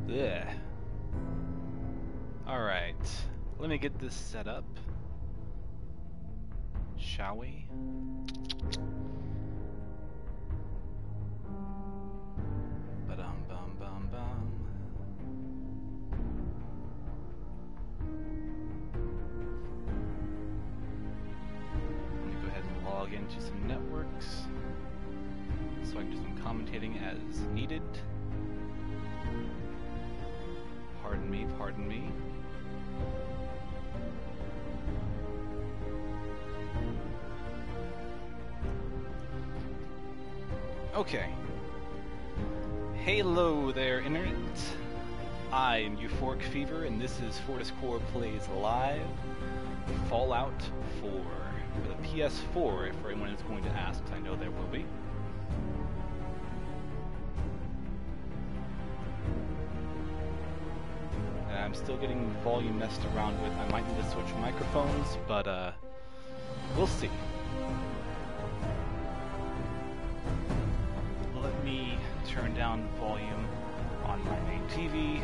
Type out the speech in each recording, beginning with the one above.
Ugh. Alright, let me get this set up. Shall we? Ba-dum bum bum bum. Let me go ahead and log into some networks so I can do some commentating as needed. Pardon me, pardon me. Okay. Hello there, Internet. I am Euphoric Fever, and this is Fortis Core Plays Live Fallout 4 for the PS4, if anyone is going to ask, because I know there will be. And I'm still getting volume messed around with. I might need to switch microphones, but we'll see. Let me turn down volume on my main TV.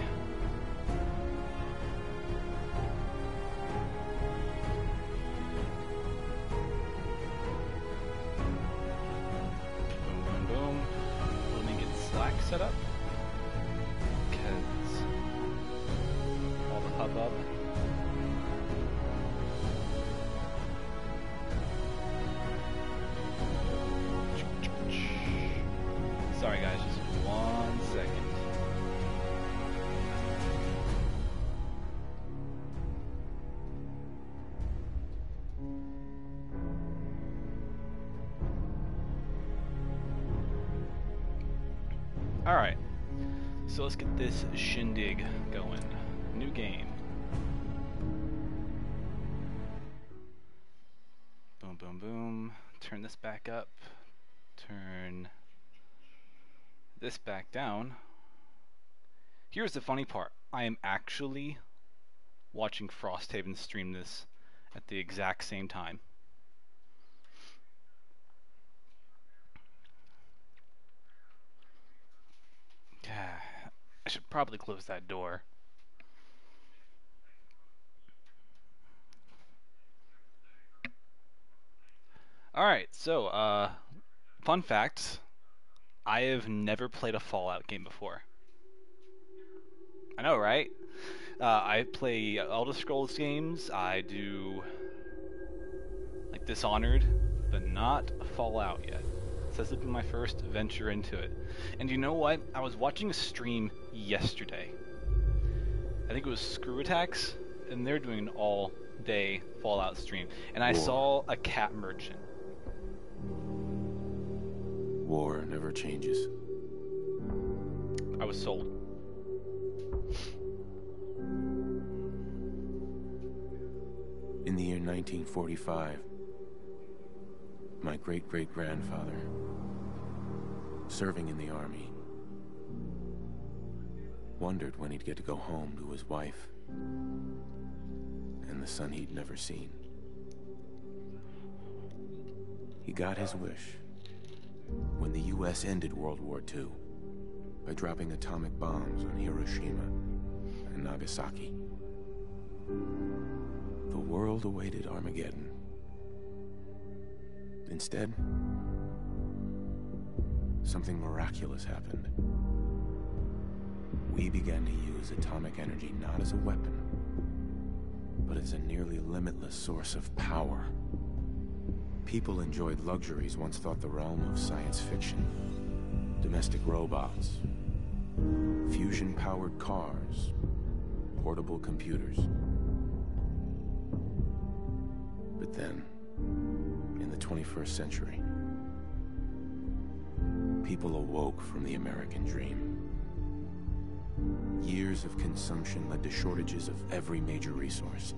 Boom, boom, boom. Let me get Slack set up, because all the hubbub. Sorry guys, just 1 second. Alright, so let's get this shindig going. New game. Boom, boom, boom. Turn this back up. Turn this back down. Here's the funny part. I am actually watching Frosthaven stream this at the exact same time. I should probably close that door. Alright, so, fun fact. I have never played a Fallout game before. I know, right? I play Elder Scrolls games, I do like Dishonored, but not Fallout yet. So this has been my first venture into it. And you know what? I was watching a stream yesterday. I think it was Screw Attacks, and they're doing an all-day Fallout stream. And I saw a cat merchant. War never changes. I was sold. In the year 1945, my great-great-grandfather, serving in the army, wondered when he'd get to go home to his wife and the son he'd never seen. He got his wish when the U.S. ended World War II by dropping atomic bombs on Hiroshima and Nagasaki. The world awaited Armageddon. Instead, something miraculous happened. We began to use atomic energy not as a weapon, but as a nearly limitless source of power. People enjoyed luxuries once thought the realm of science fiction. Domestic robots, fusion-powered cars, portable computers. But then, in the 21st century, people awoke from the American dream. Years of consumption led to shortages of every major resource.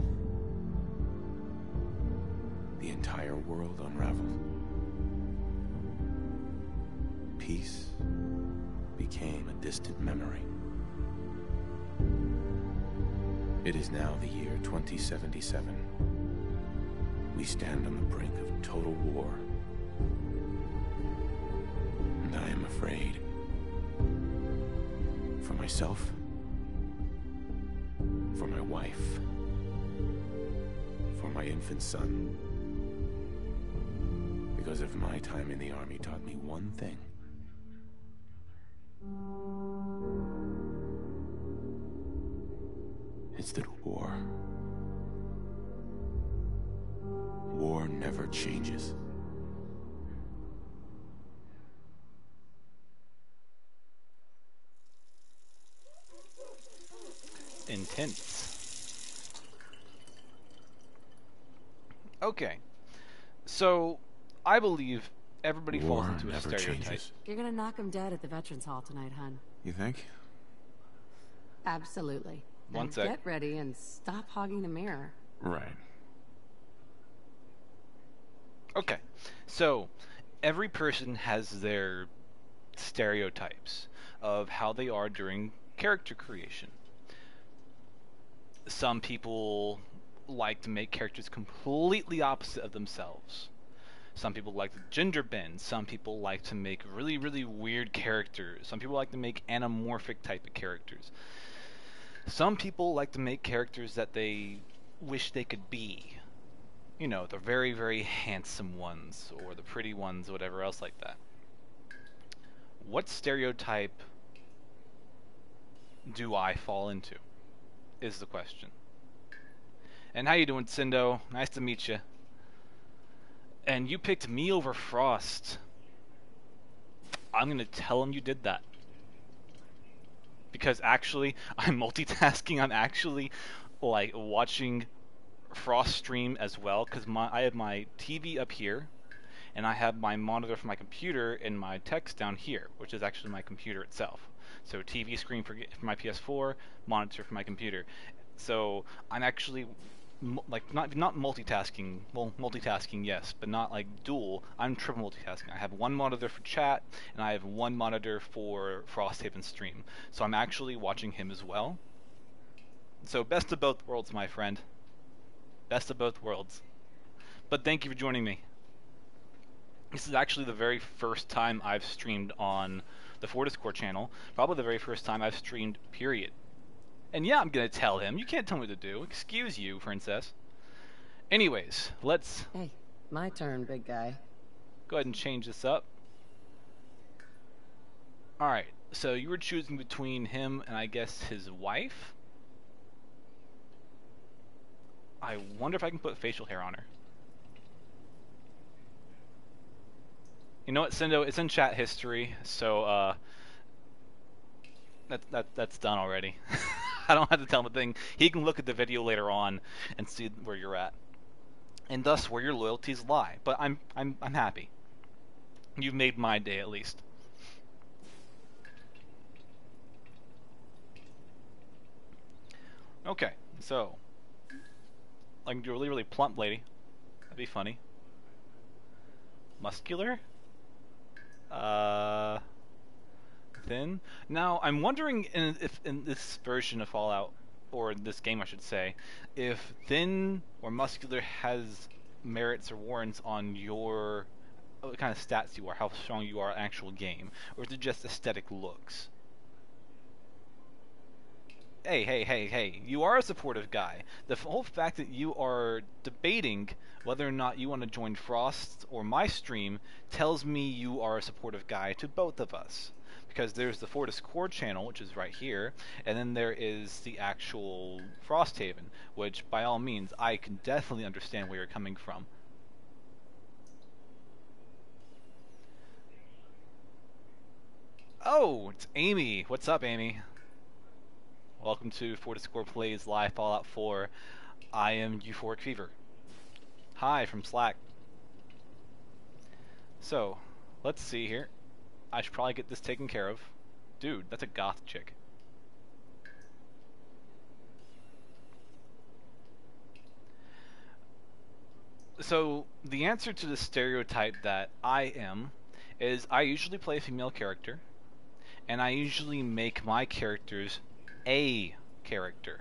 The entire world unraveled. Peace became a distant memory. It is now the year 2077. We stand on the brink of total war. And I am afraid. For myself, for my wife, for my infant son. Because if my time in the army taught me one thing, it's that war never changes. Intense. Okay, so I believe everybody falls War into a never stereotype. changes. You're gonna knock him dead at the Veterans Hall tonight, hun. You think? Absolutely. One And sec. get ready and stop hogging the mirror. Right. Okay, so every person has their stereotypes of how they are during character creation. Some people like to make characters completely opposite of themselves. Some people like to gender bend. Some people like to make really, really weird characters. Some people like to make anamorphic type of characters. Some people like to make characters that they wish they could be. You know, the very, very handsome ones, or the pretty ones, whatever else like that. What stereotype do I fall into? Is the question. And how you doing, Cindo? Nice to meet you. And you picked me over Frost. I'm gonna tell him you did that. Because actually, I'm multitasking. I'm actually, like, watching Frost stream as well, because I have my TV up here, and I have my monitor for my computer and my text down here, which is actually my computer itself. So TV screen for my PS4, monitor for my computer. So I'm actually like not multitasking. Well, multitasking yes, but not like dual. I'm triple multitasking. I have one monitor for chat, and I have one monitor for Frosthaven stream. So I'm actually watching him as well. So best of both worlds, my friend. Best of both worlds. But thank you for joining me. This is actually the very first time I've streamed on the Fortis Core channel. Probably the very first time I've streamed, period. And yeah, I'm gonna tell him. You can't tell me what to do. Excuse you, princess. Anyways, let's Hey, my turn, big guy. go ahead and change this up. Alright, so you were choosing between him and I guess his wife? I wonder if I can put facial hair on her. You know what, Cindo? It's in chat history, so that's done already. I don't have to tell him a thing. He can look at the video later on and see where you're at, and thus where your loyalties lie. But I'm happy. You've made my day at least. Okay, so like a really, really plump lady. That'd be funny. Muscular? Thin? Now, I'm wondering if in this version of Fallout, or in this game I should say, if thin or muscular has merits or warrants on your what kind of stats you are, how strong you are in actual game, or is it just aesthetic looks? Hey, you are a supportive guy. The whole fact that you are debating whether or not you want to join Frost or my stream tells me you are a supportive guy to both of us. Because there's the Fortis Core channel, which is right here, and then there is the actual Frosthaven, which by all means, I can definitely understand where you're coming from. Oh, it's Amy. What's up, Amy? Welcome to Fortis Core Plays Live Fallout 4. I am Euphoric Fever. Hi from Slack. So, let's see here. I should probably get this taken care of. Dude, that's a goth chick. So, the answer to the stereotype that I am is I usually play a female character, and I usually make my characters a character.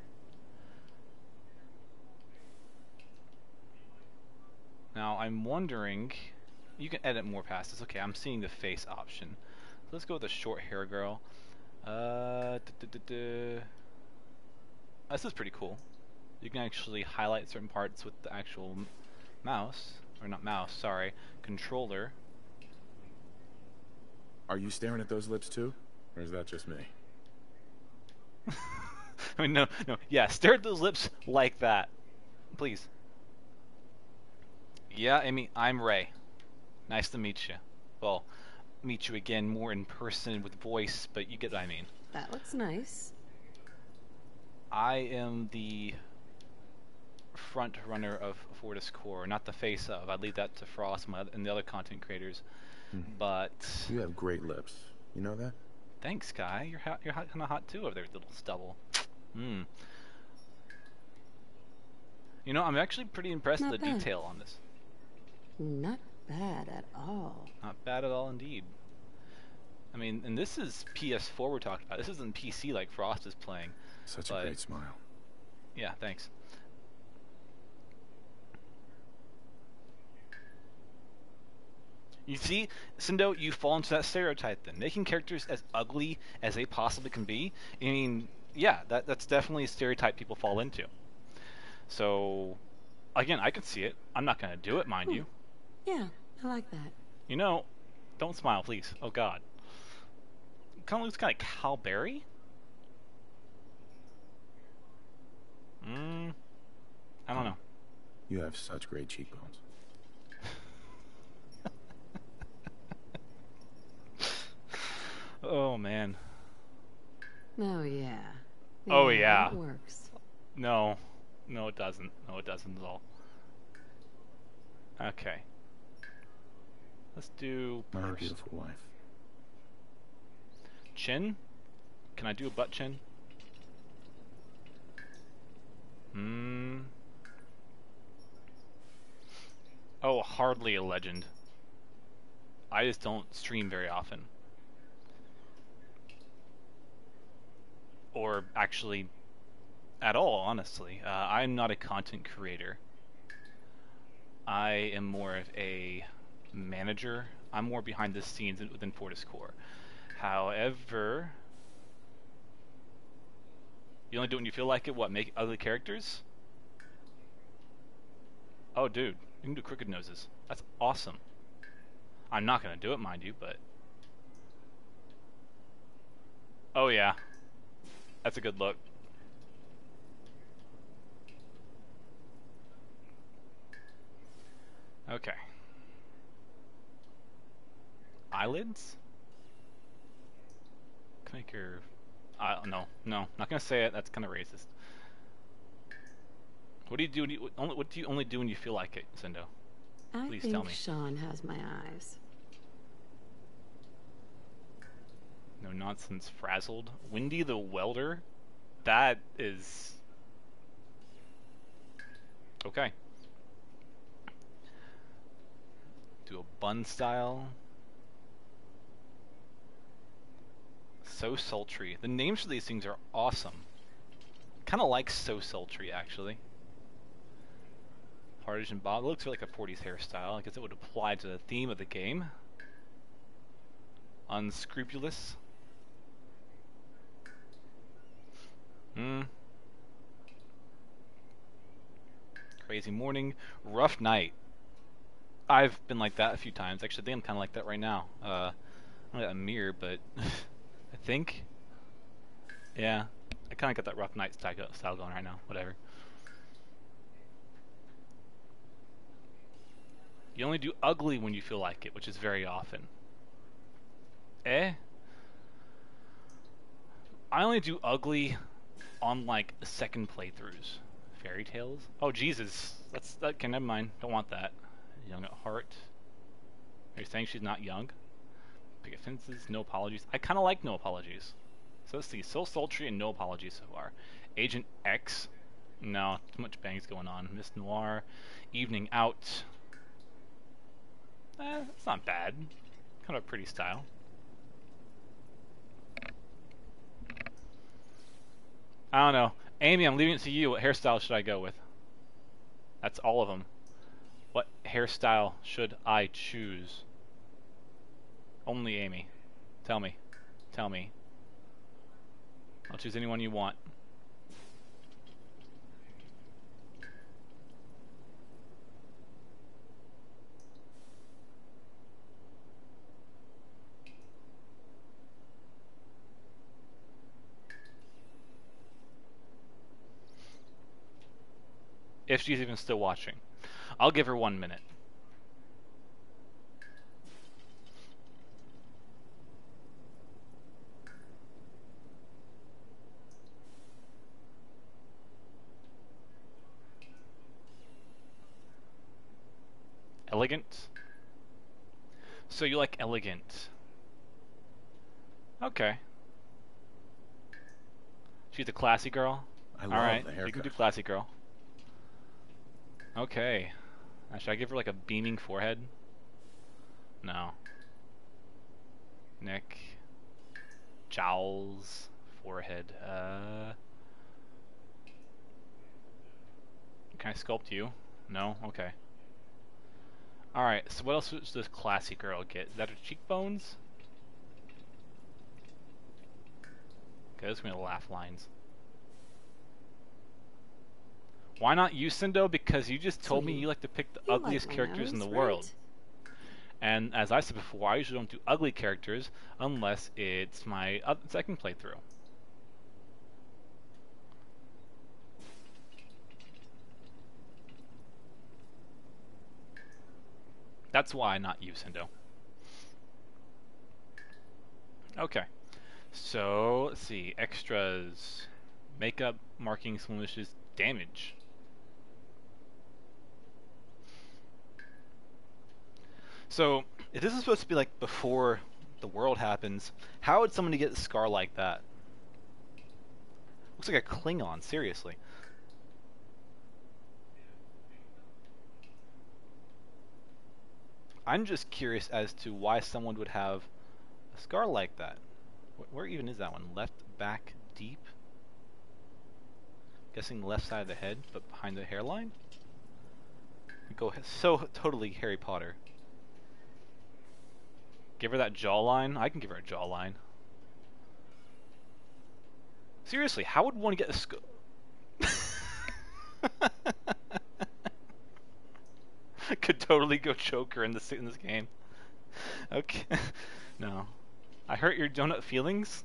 Now I'm wondering, you can edit more past this. Okay, I'm seeing the face option. Let's go with the short hair girl. This is pretty cool. You can actually highlight certain parts with the actual mouse, or not mouse, sorry, controller. Are you staring at those lips too? Or is that just me? I mean, no, yeah, stare at those lips like that, please. Yeah, Amy, I'm Ray. Nice to meet you. Well, meet you again more in person with voice, but you get what I mean. That looks nice. I am the front runner of Fortis Core, not the face of. I'd leave that to Frost and the other content creators. But You have great lips. You know that? thanks, Guy. You're kind of hot too over there, little stubble. Hmm. You know, I'm actually pretty impressed with Not the bad. detail on this. Not bad at all. Not bad at all, indeed. I mean, and this is PS4 we're talking about. This isn't PC like Frost is playing. Such a But great smile. yeah, thanks. You see, Sindo, you fall into that stereotype then. Making characters as ugly as they possibly can be. I mean, yeah, that's definitely a stereotype people fall into. So, again, I can see it. I'm not going to do it, mind you. Yeah, I like that. You know, don't smile, please. Oh, God. Kind of looks kind of like Cal Berry? I don't know. You have such great cheekbones. Oh, man. Oh, yeah. Oh, yeah. It works. No. No, it doesn't. No, it doesn't at all. Okay. Let's do My purse. beautiful wife. Chin? Can I do a butt chin? Oh, hardly a legend. I just don't stream very often. Or actually, at all, honestly. I'm not a content creator. I am more of a manager. I'm more behind the scenes within Fortis Core. However, you only do it when you feel like it. What, make ugly characters? Oh, dude, you can do crooked noses. That's awesome. I'm not gonna do it, mind you, but... Oh yeah. That's a good look. Okay. Eyelids? Can I make your... no, not gonna say it. That's kind of racist. What do you do? What do you only do when you feel like it, Sindo? Please I tell think me. Sean has my eyes. No nonsense, frazzled. Windy the welder? That is... Okay. Do a bun style. So sultry. The names for these things are awesome. Kind of like So Sultry, actually. Partisan Bob. It looks like a Fortis hairstyle. I guess it would apply to the theme of the game. Unscrupulous. Crazy morning. Rough night. I've been like that a few times. Actually, I think I'm kind of like that right now. I don't got a mirror, but I think... Yeah. I kind of got that rough night style going right now. Whatever. You only do ugly when you feel like it, which is very often. Eh? I only do ugly on like second playthroughs. Fairy tales? Oh Jesus. Okay, never mind. Don't want that. Young at heart. Are you saying she's not young? Pick offenses, no apologies. I kinda like no apologies. So let's see, So Sultry and no apologies so far. Agent X. No, too much bangs going on. Miss Noir. Evening Out. It's not bad. Kind of a pretty style. I don't know. Amy, I'm leaving it to you. What hairstyle should I go with? That's all of them. What hairstyle should I choose? Only Amy. Tell me. Tell me. I'll choose anyone you want. if she's even still watching. I'll give her 1 minute. Elegant? So you like elegant. Okay. She's a classy girl? I love Alright, the so you can do haircut. classy girl. Okay. Should I give her like a beaming forehead? No. Neck. Jowls. Forehead. Can I sculpt you? No? Okay. Alright, so what else does this classy girl get? Is that her cheekbones? Okay, those are gonna be the laugh lines. Why not you, Cindo? Because you just told me you like to pick the You ugliest like my characters in nose, the right? world. And as I said before, I usually don't do ugly characters unless it's my second playthrough. That's why not you, Cindo. Okay. So, let's see. Extras. Makeup, markings, blemishes, damage. So, if this is supposed to be like before the world happens, how would somebody get a scar like that? Looks like a Klingon, seriously. I'm just curious as to why someone would have a scar like that. Where even is that one? Left, back, deep? Guessing left side of the head, but behind the hairline? Go so totally Harry Potter. Give her that jawline? I can give her a jawline. Seriously, how would one get a scar? Could totally go Joker in this game. Okay. No. I hurt your donut feelings?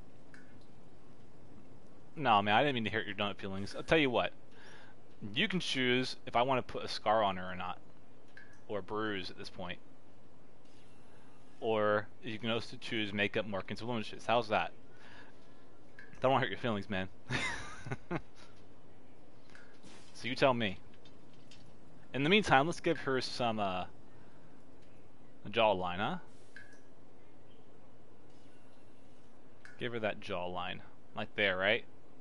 No, man, I didn't mean to hurt your donut feelings. I'll tell you what. You can choose if I want to put a scar on her or not. Or a bruise at this point. Or you can also choose makeup, markings, and blemishes. How's that? Don't want to hurt your feelings, man. So you tell me. In the meantime, let's give her some a jawline, huh? Give her that jawline. Like there, right?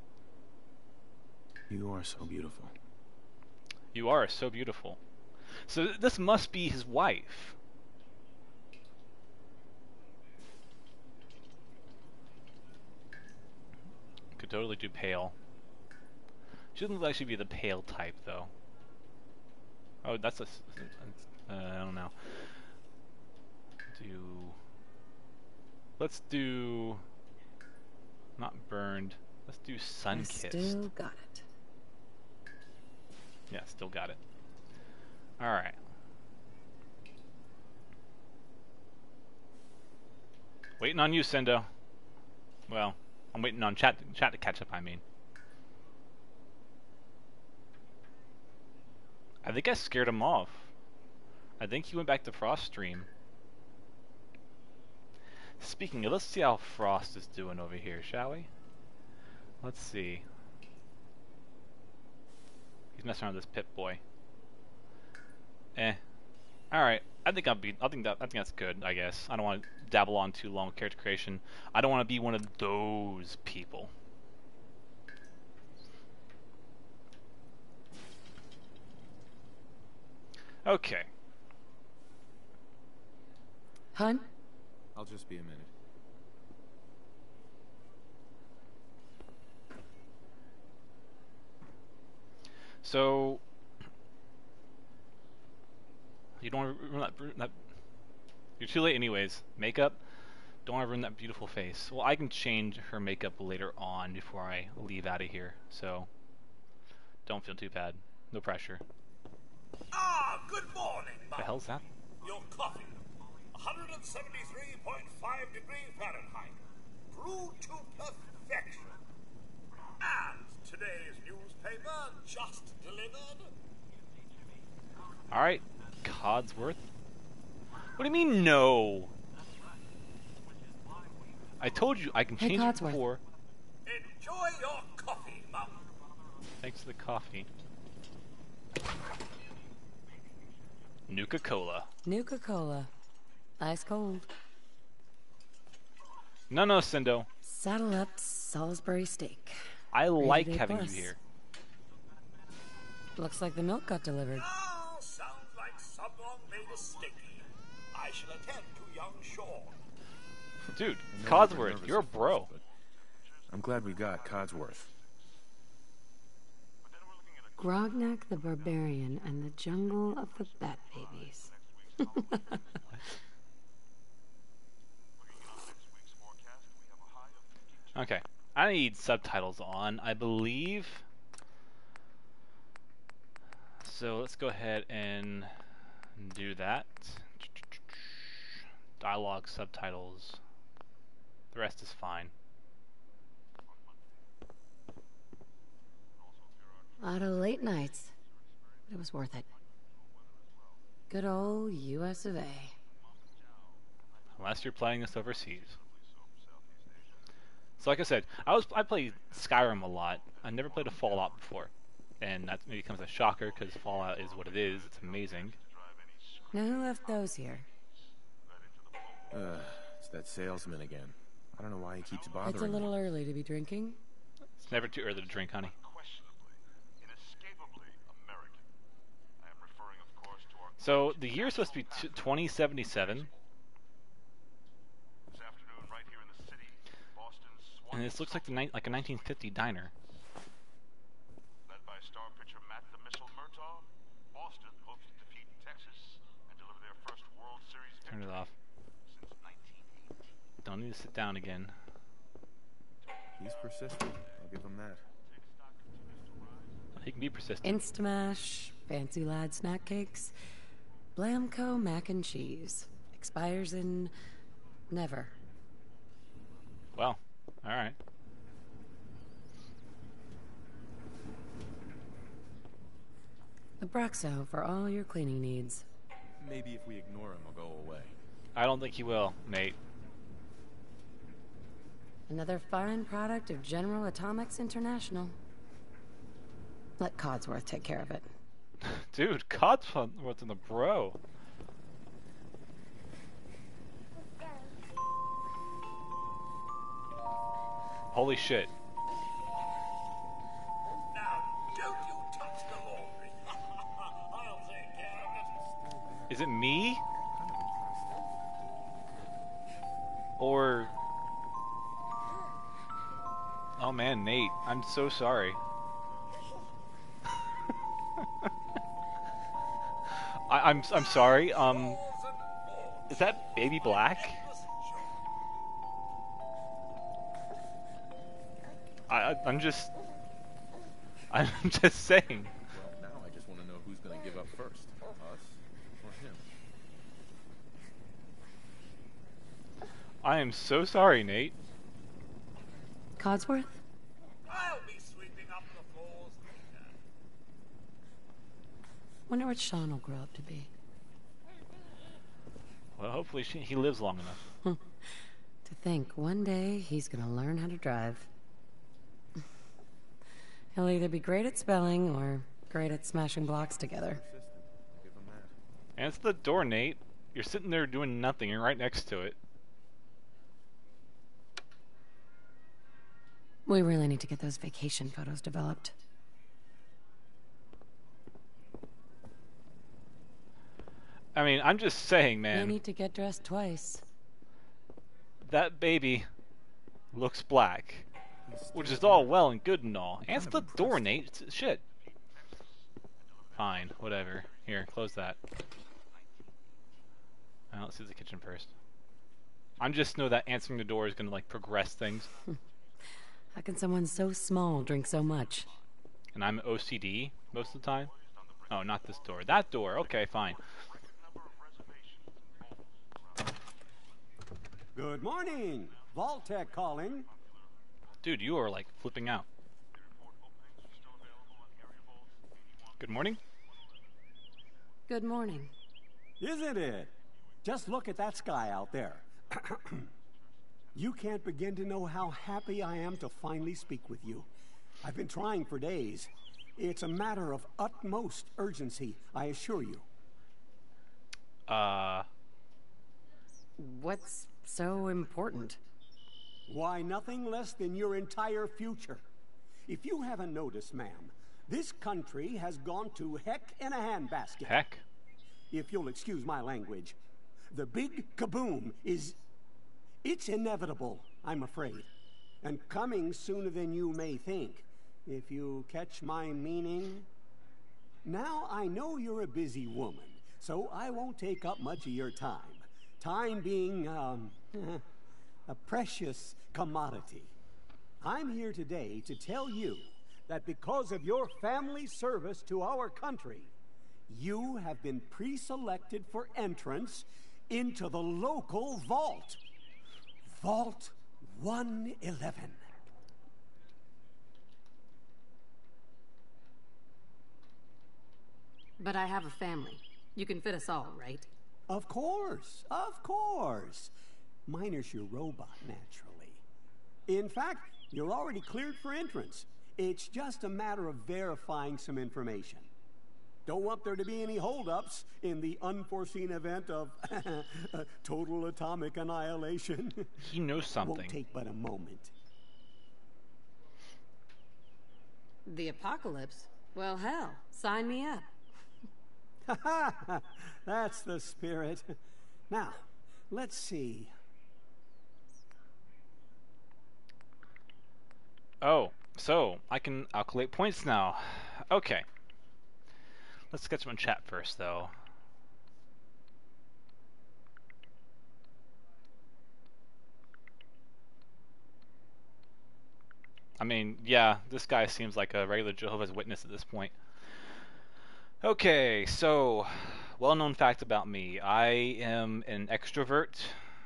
You are so beautiful. You are so beautiful. So this must be his wife. Could totally do pale. She doesn't actually be the pale type, though. Oh, that's a... I don't know. Let's do... Not burned. Let's do I sun-kissed. still got it. Yeah, still got it. Alright. Waiting on you, Sendo. Well, I'm waiting on chat to catch up, I mean. I think I scared him off. I think he went back to Frost stream. Speaking of, let's see how Frost is doing over here, shall we? Let's see. He's messing around with this Pip-Boy. Alright. I think that's good, I guess. I don't want to dabble on too long with character creation. I don't want to be one of those people. Okay. Hun? I'll just be a minute. So you don't want to ruin that. You're too late, anyways. Makeup. Don't want to ruin that beautiful face. Well, I can change her makeup later on before I leave out of here. So don't feel too bad. No pressure. Ah, good morning, The hell's that? Your coffee, 173.5 degrees Fahrenheit, brewed to perfection. And today's newspaper, just delivered, Alright, Codsworth. What do you mean, no? I told you I can Hey, change it Codsworth. before. Enjoy your coffee, Mum. Thanks for the coffee. Nuka-Cola. Nuka-Cola. Ice cold. No, Cindo. Saddle up Salisbury steak. I like Rated A having plus. you here. Looks like the milk got delivered. Oh, sounds like someone made a sticky. I shall attend to young Sean. Dude, I know you've been Codsworth, nervous you're a at bro. first, but I'm glad we got Codsworth. Grognak the Barbarian and the Jungle of the Bat Babies. Okay, I need subtitles on, I believe. So let's go ahead and do that. Dialogue, subtitles. The rest is fine. A lot of late nights, but it was worth it. Good old US of A. Unless you're playing this overseas. So like I said, I play Skyrim a lot. I never played a Fallout before. And that maybe becomes a shocker because Fallout is what it is. It's amazing. Now who left those here? It's that salesman again. I don't know why he keeps bothering It's a little me. early to be drinking. It's never too early to drink, honey. So the year is supposed to be 2077. And this looks like like a 1950 diner. Led by star pitcher Matt the Missile Murtaugh, Boston hopes to defeat Texas and deliver their first World Series Turn victory it off. since 1980. Don't need to sit down again. He's persistent. I'll give him that. He can be persistent. Instamash, Fancy Lad snack cakes, Blamco mac and cheese. Expires in never. Well, alright. Abraxo for all your cleaning needs. Maybe if we ignore him, he'll go away. I don't think he will, Nate. Another fine product of General Atomics International. Let Codsworth take care of it. Dude, Codsworth's in the bro. Holy shit. Now, don't you touch the laundry. I'll take care of it. Is it me? Or... Oh man, Nate, I'm so sorry. I'm sorry. Is that Baby Black? I'm just saying. Well, now I just want to know who's going to give up first. Us or him? I am so sorry, Nate. Codsworth? I'll be sweeping up the floors later. Wonder what Sean will grow up to be. Well, hopefully he lives long enough. To think one day he's gonna learn how to drive. He'll either be great at spelling or great at smashing blocks together. Persistent. I'll give him that. Answer the door, Nate. You're sitting there doing nothing. You're right next to it. We really need to get those vacation photos developed. I mean, I'm just saying, We man. need to get dressed twice. That baby looks black. He's Which still is all well and good and all. I'm Answer kind the of door, impressed. Nate. Shit. Fine, whatever. Here, close that. Let's do the kitchen first. I'm just know that answering the door is gonna like progress things, How can someone so small drink so much? and I'm OCD most of the time. Oh, not this door. That door. Okay, fine. Good morning. Vaultec calling. Dude, you are like flipping out. Good morning. Good morning. Isn't it? Just look at that sky out there. You can't begin to know how happy I am to finally speak with you. I've been trying for days. It's a matter of utmost urgency, I assure you. What's so important? Why, nothing less than your entire future. If you haven't noticed, ma'am, this country has gone to heck in a handbasket. Heck. If you'll excuse my language. The big kaboom is... It's inevitable, I'm afraid. And coming sooner than you may think, if you catch my meaning. Now, I know you're a busy woman, so I won't take up much of your time. Time being, a precious commodity. I'm here today to tell you that because of your family service to our country, you have been pre-selected for entrance into the local vault. Vault 111. But I have a family. You can fit us all, right? Of course, of course. Minus your robot, naturally. In fact, you're already cleared for entrance. It's just a matter of verifying some information. Don't want there to be any holdups in the unforeseen event of total atomic annihilation. He knows something. Won't take but a moment. The apocalypse? Well, hell, sign me up. That's the spirit. Now, let's see. Oh, so I can calculate points now. Okay. Let's get some chat first, though. I mean, yeah, this guy seems like a regular Jehovah's Witness at this point. Okay, so, well-known fact about me. I am an extrovert.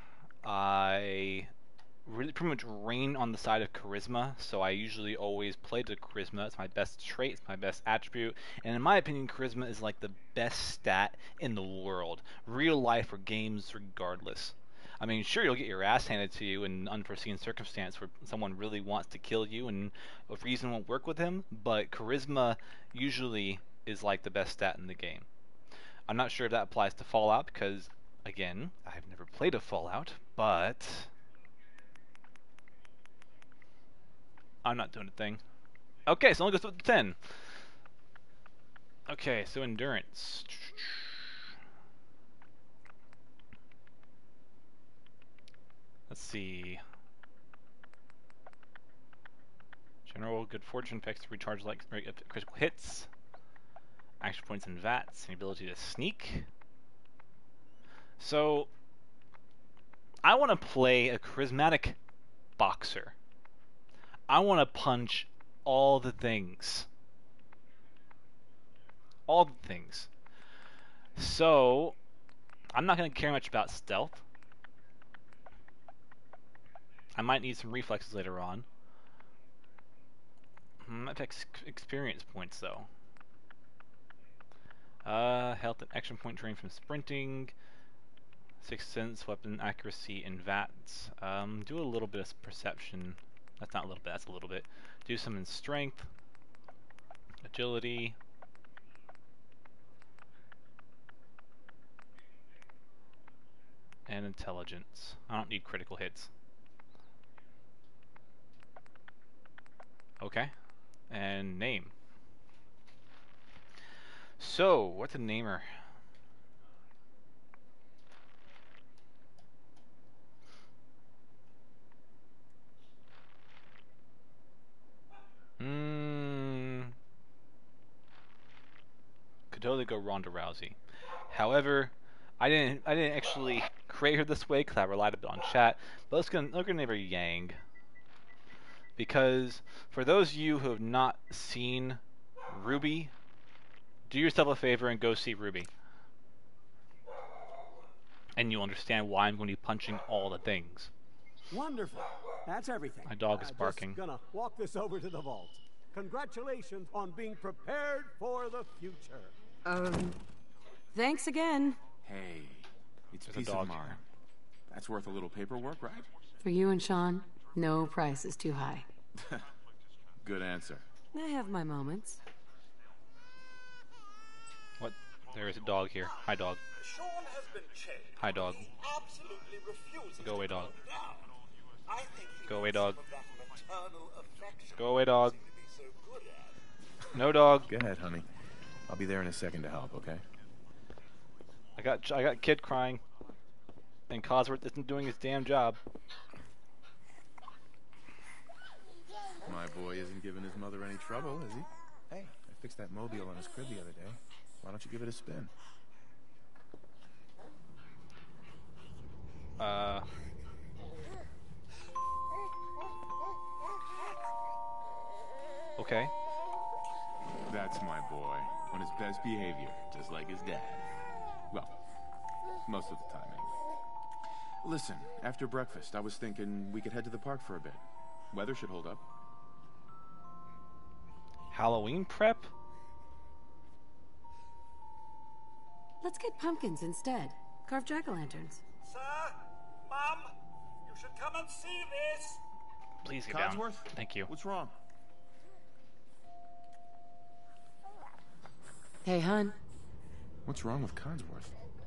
I really pretty much reign on the side of charisma, so I usually always play to charisma. It's my best trait, it's my best attribute, and in my opinion, charisma is like the best stat in the world. Real life or games regardless. I mean, sure, you'll get your ass handed to you in an unforeseen circumstance where someone really wants to kill you and a reason won't work with him, but charisma usually is like the best stat in the game. I'm not sure if that applies to Fallout because, again, I've never played a Fallout, but I'm not doing a thing. Okay, so it only goes up to 10. Okay, so endurance. Let's see. General good fortune effects to recharge like critical hits. Action points and VATs, and ability to sneak. So, I want to play a charismatic boxer. I want to punch all the things. All the things. So, I'm not going to care much about stealth. I might need some reflexes later on. That takes experience points, though. Health and action point drain from sprinting. Sixth sense, weapon accuracy, and VATs. Do a little bit of perception. That's not a little bit, that's a little bit. Do some in strength. Agility. And intelligence. I don't need critical hits. Okay. And name. So, what's a namer? Could totally go Ronda Rousey. However, I didn't actually create her this way because I relied a bit on chat. But let's go name her Yang. Because for those of you who have not seen Ruby, do yourself a favor and go see Ruby. And you'll understand why I'm going to be punching all the things. Wonderful. That's everything. My dog is barking. Just gonna walk this over to the vault. Congratulations on being prepared for the future. Thanks again. Hey, it's There's a peace dog of mind. here. That's worth a little paperwork, right? For you and Sean, no price is too high. Good answer. I have my moments. What? There is a dog here. Hi, dog. Sean has been changed. Hi, dog. He absolutely refuses Go away, to dog. calm down. I think he Go away, needs dog. some of that maternal affection Go away, dog. he seemed to be so good at. No dog. Go ahead, honey. I'll be there in a second to help, okay? I got kid crying, and Cosworth isn't doing his damn job. My boy isn't giving his mother any trouble, is he? Hey, I fixed that mobile on his crib the other day. Why don't you give it a spin? Okay. That's my boy. On his best behavior, just like his dad. Well, most of the time, anyway. Listen, after breakfast, I was thinking we could head to the park for a bit. Weather should hold up. Halloween prep? Let's get pumpkins instead. Carve jack-o'-lanterns. Sir, Mum, you should come and see this. Please get down. Codsworth? Thank you. What's wrong? Hey, hun. What's wrong with Codsworth?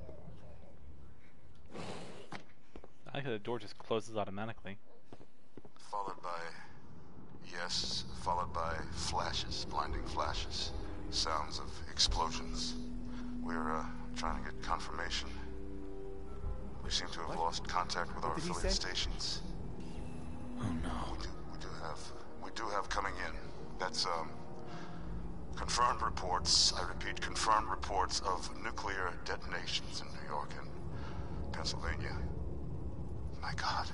I like how the door just closes automatically. Followed by yes, followed by flashes, blinding flashes, sounds of explosions. We're trying to get confirmation. We seem to have lost contact with our did he affiliate say? stations. Oh no. We do have coming in. That's confirmed reports. I repeat, confirmed reports of nuclear detonations in New York and Pennsylvania. My God.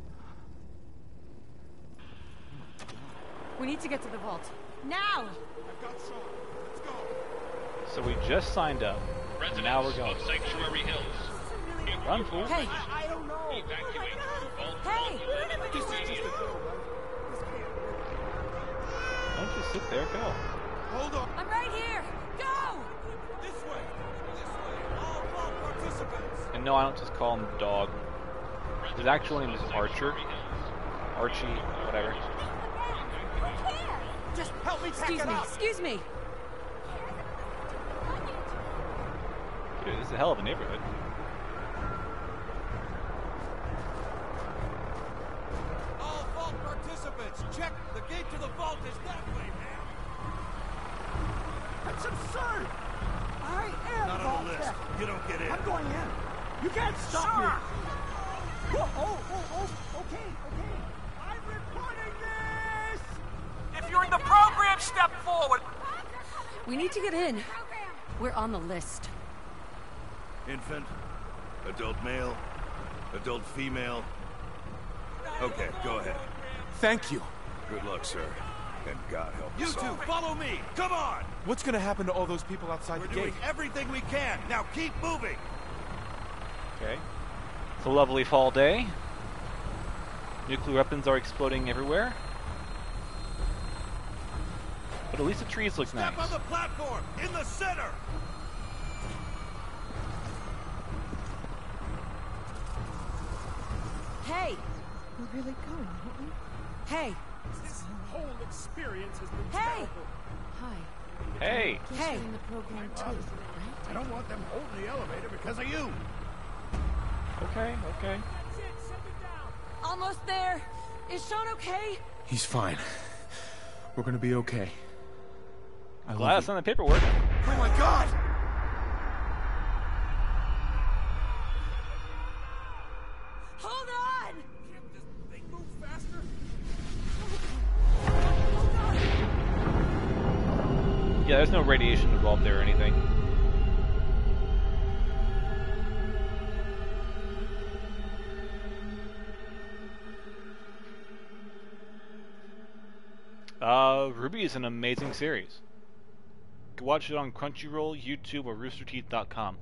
We need to get to the vault. Now! I've got Sean. Let's go. So we just signed up, and now we're going. Sanctuary Hills. Run, fool. Hey! I don't know. Hey! This is just a joke. Don't just sit there, go. Hold on. I'm right here! Go! This way. All vault participants. And no, I don't just call him dog. His actual name is Archer. Archie, whatever. Just help me pack Excuse it me, up. excuse me. Dude, this is a hell of a neighborhood. All vault participants, check. The gate to the vault is that way, ma'am. That's absurd. I am Not on the list. You don't get in. I'm going in. You can't stop me. Okay. I'm reporting this. If you're in the program, step forward. We need to get in. We're on the list. Infant, adult male, adult female. Okay, go ahead. Thank you. Good luck, sir. And God help You us two, all. follow me. Come on. What's gonna happen to all those people outside We're the doing gate? everything we can. Now keep moving. Okay. It's a lovely fall day. Nuclear weapons are exploding everywhere. But at least the trees look nice. Step on the platform in the center. Hey! We're really going, aren't we? Hey! This whole experience has been Hey! Hi. Hey! Guess Hey. you're in the program too, right? I don't want them holding the elevator because of you. Okay. Almost there! Is Sean okay? He's fine. We're gonna be okay. I Glad love it's you. on the paperwork. Oh my God! Hold on! Can't this thing move faster? Yeah, there's no radiation involved there or anything. Ruby is an amazing series. You can watch it on Crunchyroll, YouTube, or roosterteeth.com.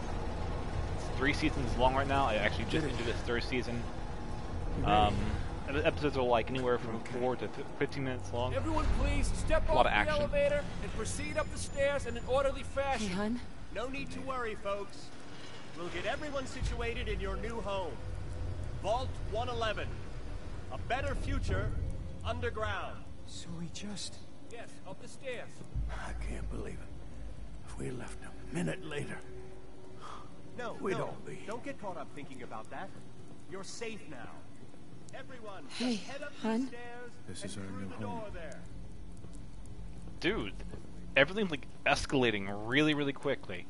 It's 3 seasons long right now. I actually just ended its 3rd season. the episodes are like anywhere from 4 to 15 minutes long. Everyone please step A lot off of the action. elevator and proceed up the stairs in an orderly fashion. Hey, hun. No need to worry, folks. We'll get everyone situated in your new home. Vault 111. A better future underground. So we just... Yes, up the stairs. I can't believe it. If we left a minute later... No, We'd no, all be. don't get caught up thinking about that. You're safe now. Everyone, Hey, just head up hun. these stairs This and is our through new the home. door there. Dude, everything's like escalating really, really quickly.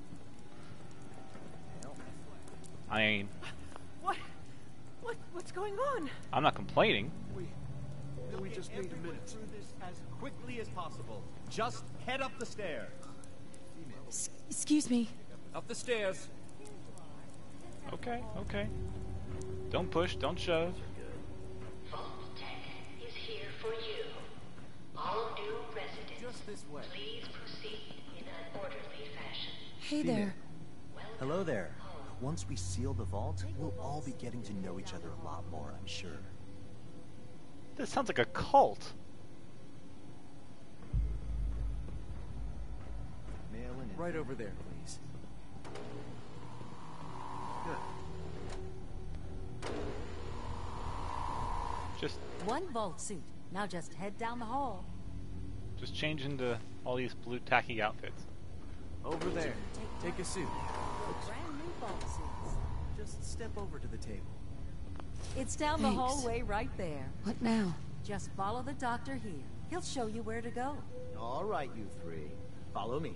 I mean, What's going on? I'm not complaining. We just need a minute. Through this as quickly as possible. Just head up the stairs. Excuse me. Up the stairs. Okay, okay. Don't push, don't shove. Vault 10 is here for you. All new residents, Just this way. please proceed in an orderly fashion. Hey there. Hello there. Once we seal the vault, we'll all be getting to know each other a lot more, I'm sure. This sounds like a cult. Mail in Right over there, please. Just One vault suit. Now just head down the hall. change into all these blue tacky outfits. Over there. Take a seat. Brand new vault suits. Just step over to the table. It's down the Thanks. hallway right there. What now? Just follow the doctor here. He'll show you where to go. All right, you three. Follow me.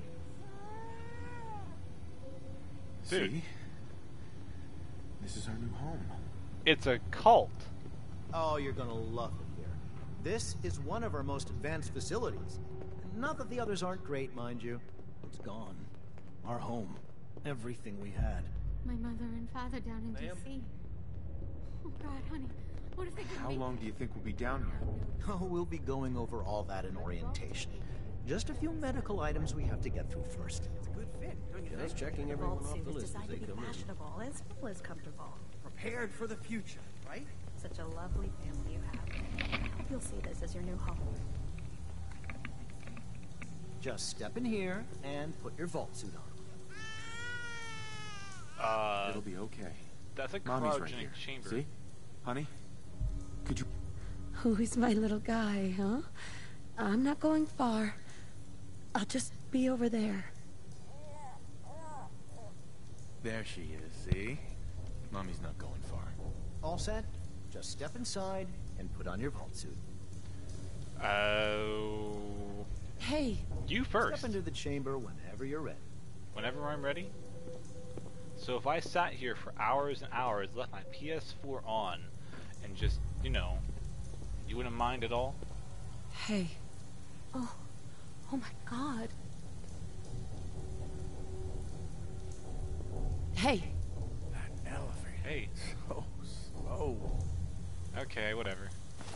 Dude. See? This is our new home. It's a cult. Oh, you're gonna love it here. This is one of our most advanced facilities. Not that the others aren't great, mind you. It's gone. Our home. Everything we had. My mother and father down in Ma'am? D.C. Oh, God, honey. What if they get How me? long do you think we'll be down here? Oh, we'll be going over all that in orientation. Just a few medical items we have to get through first. It's a good fit, don't you Just think? checking The everyone vault off suit the is list as designed they to be come in. fashionable as well as comfortable. Prepared for the future, right? Such a lovely family you have. I hope you'll see this as your new home. Just step in here and put your vault suit on. It'll be okay. That's a Mommy's right cryogenic here. chamber. See? Honey? Could you... Who's my little guy, huh? I'm not going far. I'll just be over there. There she is, see? Mommy's not going far. All set? Just step inside and put on your vault suit. Oh. Hey, You first. Step into the chamber whenever you're ready. Whenever I'm ready. So if I sat here for hours and hours, left my PS4 on, and just, you know, you wouldn't mind at all? hey. Oh my God. Hey, That elevator. Hey. So slow. Okay, whatever.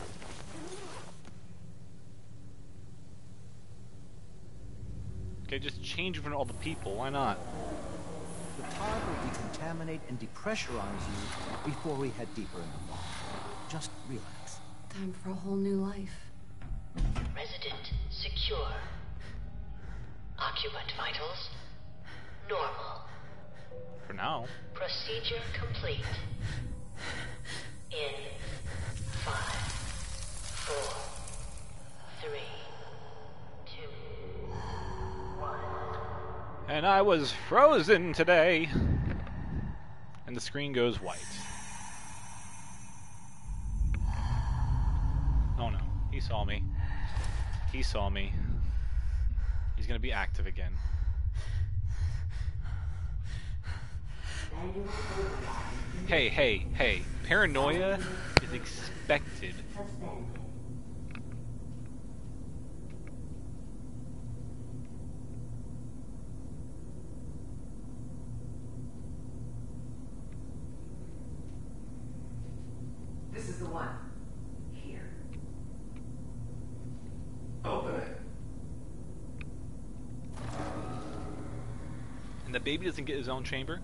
Okay, just change in front of all the people. Why not? The pod will decontaminate and depressurize you before we head deeper in the vault. Just relax. time for a whole new life. Resident secure. Occupant vitals normal. For now. Procedure complete. In 5, 4, 3, 2, 1. And I was frozen today. And the screen goes white. Oh no, he saw me. He saw me. He's gonna be active again. Hey, hey, hey. Paranoia is expected. This is the one. Here. Open it. And the baby doesn't get his own chamber?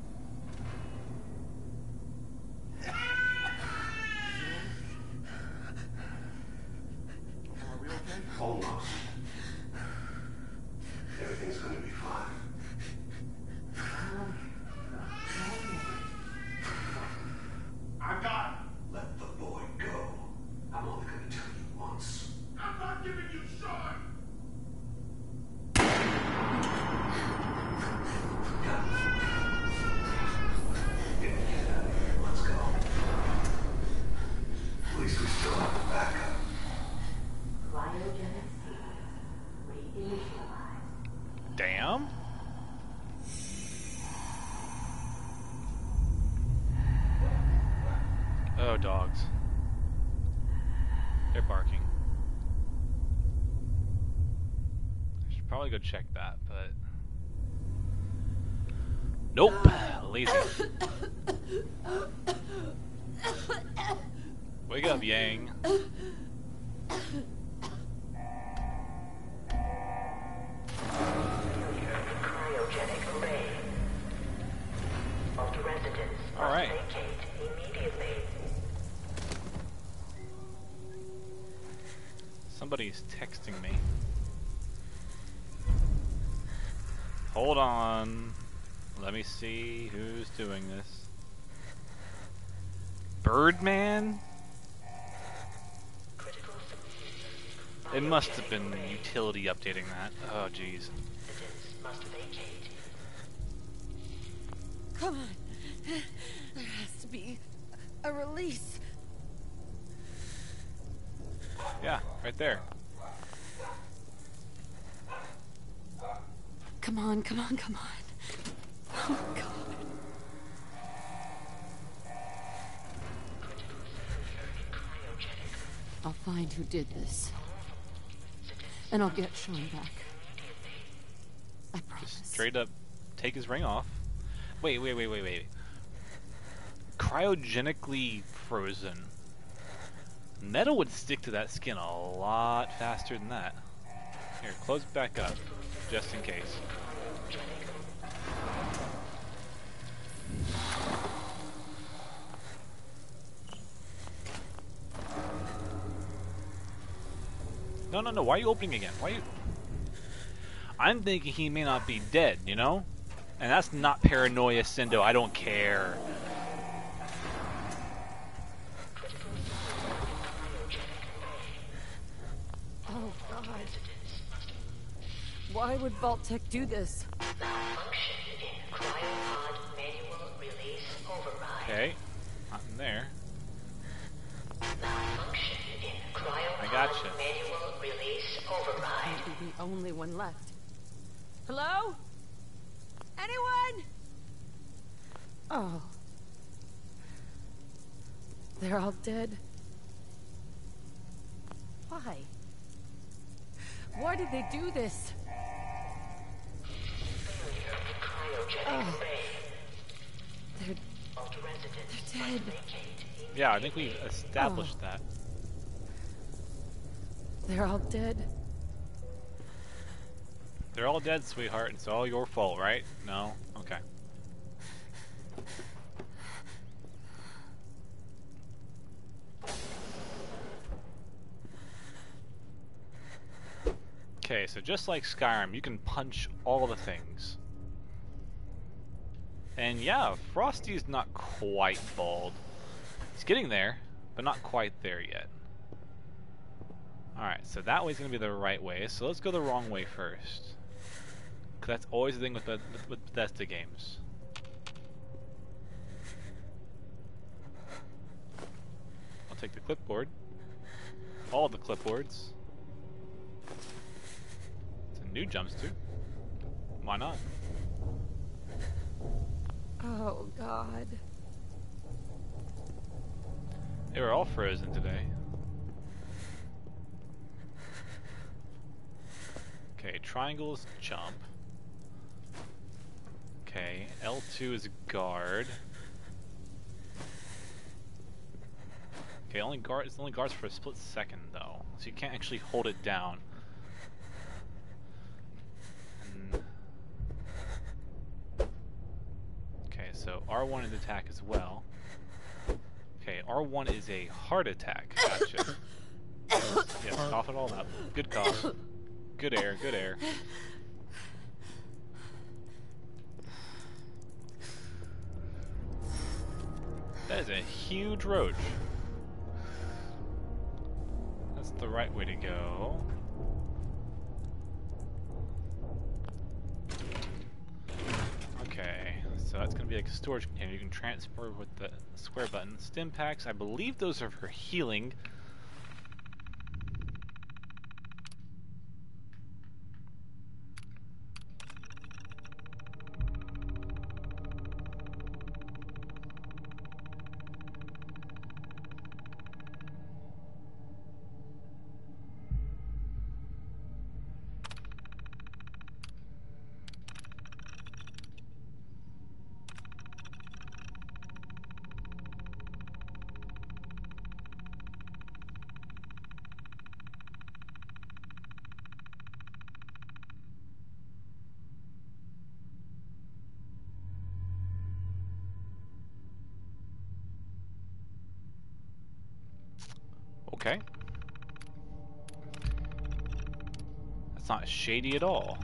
dogs. They're barking. I should probably go check that, but... Nope! Lazy. Wake up, Yang. Cryogenic array. Alt residents All right. must vacate immediately. Somebody's texting me. Hold on. Let me see who's doing this. Birdman? It must have been the utility updating that. Oh, jeez. Must vacate. Come on. There has to be a release. Yeah, right there. Come on, come on, come on. Oh, God. I'll find who did this. And I'll get Sean back. I promise. Just straight up take his ring off. Wait. Cryogenically frozen. Metal would stick to that skin a lot faster than that. Here, close it back up, just in case. No, why are you opening again? Why are you... I'm thinking he may not be dead, you know? And that's not paranoia, Sindo, I don't care. Oh, God. Why would Vault-Tec do this? Malfunction in cryopod manual release override. Okay, not in there. Malfunction in cryopod I gotcha. manual release override. Can't be the only one left. Hello? Anyone? Oh. They're all dead. Why? Why did they do this? Oh. They're dead. Yeah, I think we've established that. They're all dead. They're all dead, sweetheart. It's all your fault, right? No? Okay. Okay, so just like Skyrim, you can punch all the things. And yeah, Frosty's not quite bald. He's getting there, but not quite there yet. Alright, so that way's going to be the right way, so let's go the wrong way first. Because that's always the thing with Bethesda games. I'll take the clipboard. All the clipboards. It's a new jumpsuit. Why not? Oh, God. They were all frozen today. Okay, triangles jump. Okay, L2 is guard. Okay, it's only guards for a split second though, so you can't actually hold it down. And okay, so R1 is attack as well. Okay, R1 is a heart attack. Gotcha. Yes, cough it all up. Good cough. Good air, good air. That is a huge roach. That's the right way to go. Okay, so that's going to be like a storage container. You can transport with the square button. Stim packs, I believe those are for healing. Okay. That's not shady at all.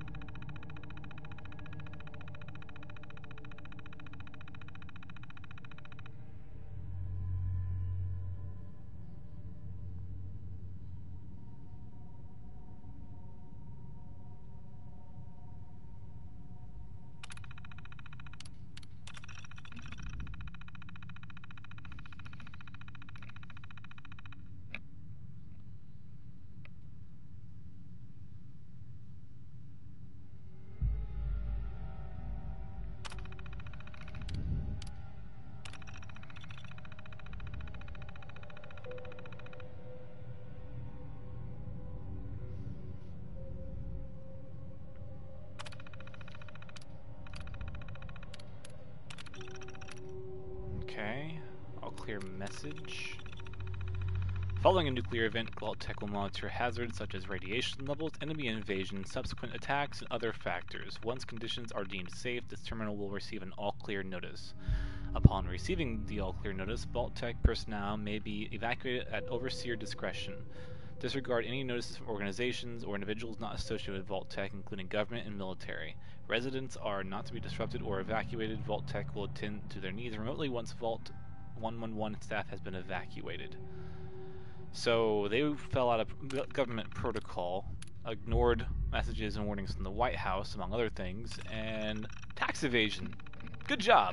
Okay, all clear message. Following a nuclear event, Vault-Tec will monitor hazards such as radiation levels, enemy invasion, subsequent attacks, and other factors. Once conditions are deemed safe, this terminal will receive an all-clear notice. Upon receiving the all-clear notice, Vault-Tec personnel may be evacuated at overseer discretion. Disregard any notices from organizations or individuals not associated with Vault-Tec, including government and military. Residents are not to be disrupted or evacuated. Vault-Tec will attend to their needs remotely once Vault 111 staff has been evacuated. So they fell out of government protocol, ignored messages and warnings from the White House, among other things, and tax evasion. Good job.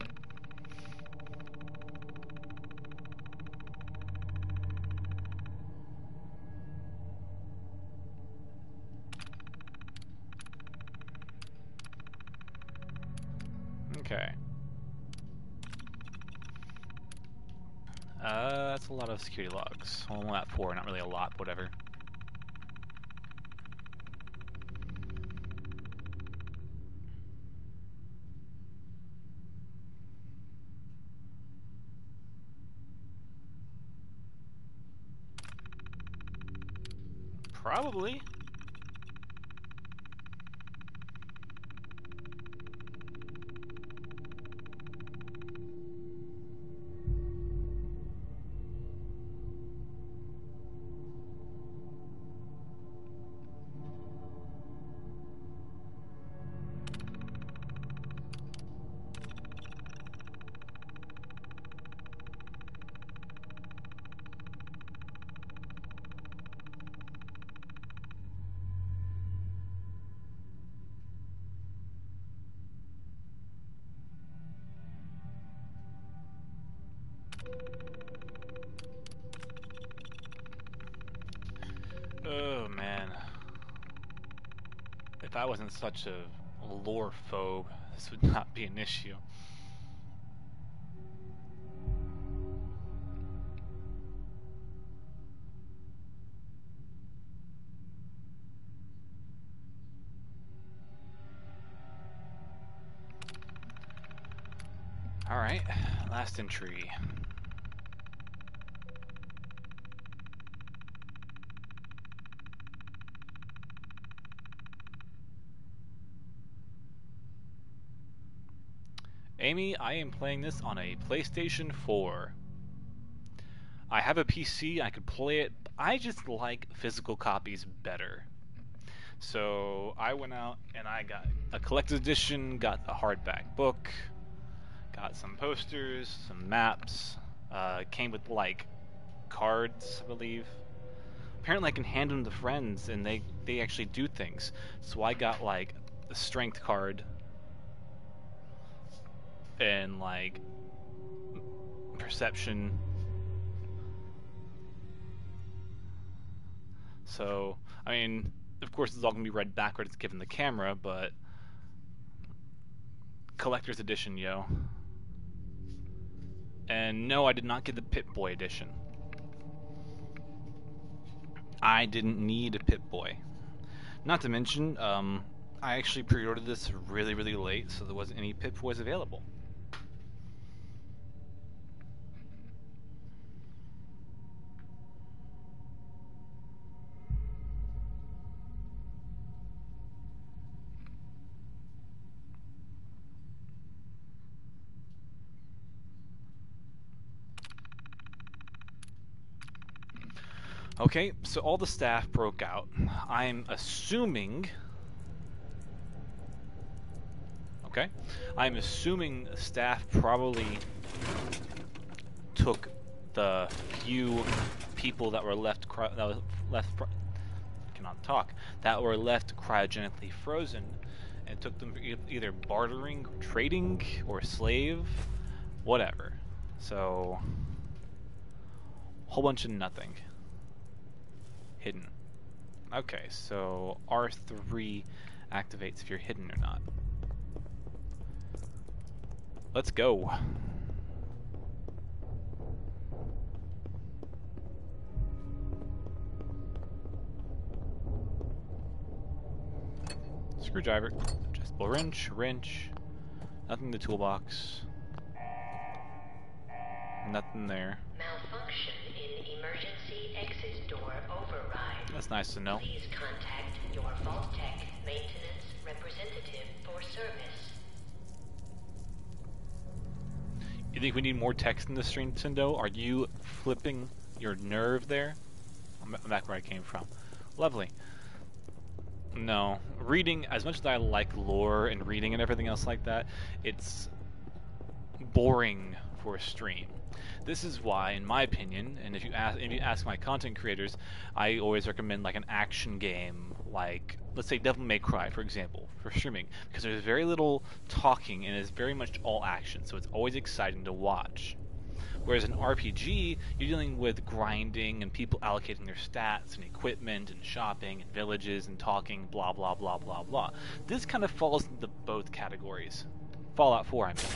Okay. That's a lot of security logs. Well, I'm at 4, not really a lot, whatever. Probably. Oh man. If I wasn't such a lore phobe, this would not be an issue. Alright, last entry. Amy, I am playing this on a PlayStation 4. I have a PC, I could play it, but I just like physical copies better. So I went out and I got a collector's edition, got the hardback book, got some posters, some maps, came with like cards, I believe. Apparently I can hand them to friends and they actually do things. So I got like the strength card and like perception. So, I mean, of course it's all going to be read backwards given the camera, but collector's edition, yo. And no, I did not get the Pip-Boy edition. I didn't need a Pip-Boy. Not to mention, I actually pre-ordered this really, really late, so there wasn't any Pip-Boys available. Okay, so all the staff broke out. I'm assuming... Okay. I'm assuming staff probably took the few people that were left that were left cryogenically frozen and took them either bartering, or trading, or slave, whatever. So, whole bunch of nothing. Hidden. Okay, so R3 activates if you're hidden or not. Let's go. Screwdriver, adjustable wrench, nothing in the toolbox. Nothing there. Malfunction in emergency exit door override. That's nice to know. Please contact your Vault Tech maintenance representative for service. You think we need more text in the stream, Tindo? Are you flipping your nerve there? I'm back where I came from. Lovely. No. Reading, as much as I like lore and reading and everything else like that, it's boring for a stream. This is why, in my opinion, and if you ask my content creators, I always recommend like an action game, like let's say Devil May Cry, for example, for streaming, because there's very little talking and it's very much all action, so it's always exciting to watch. Whereas in RPG, you're dealing with grinding and people allocating their stats and equipment and shopping and villages and talking, blah blah blah blah blah. This kind of falls into both categories. Fallout 4, I mean.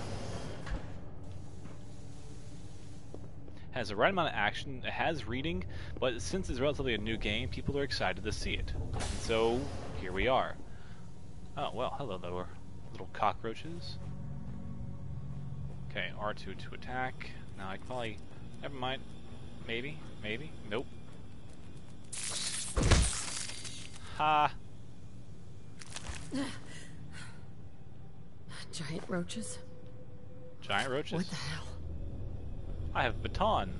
Has the right amount of action, it has reading, but since it's relatively a new game, people are excited to see it. And so, here we are. Oh, well, hello there, little cockroaches. Okay, R2 to attack. Now I can probably... Never mind. Maybe? Nope. Ha! Giant roaches? Giant roaches? What the hell? I have a baton.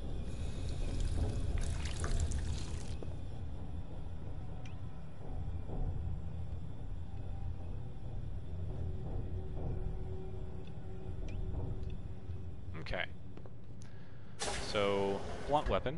Okay. So, blunt weapon.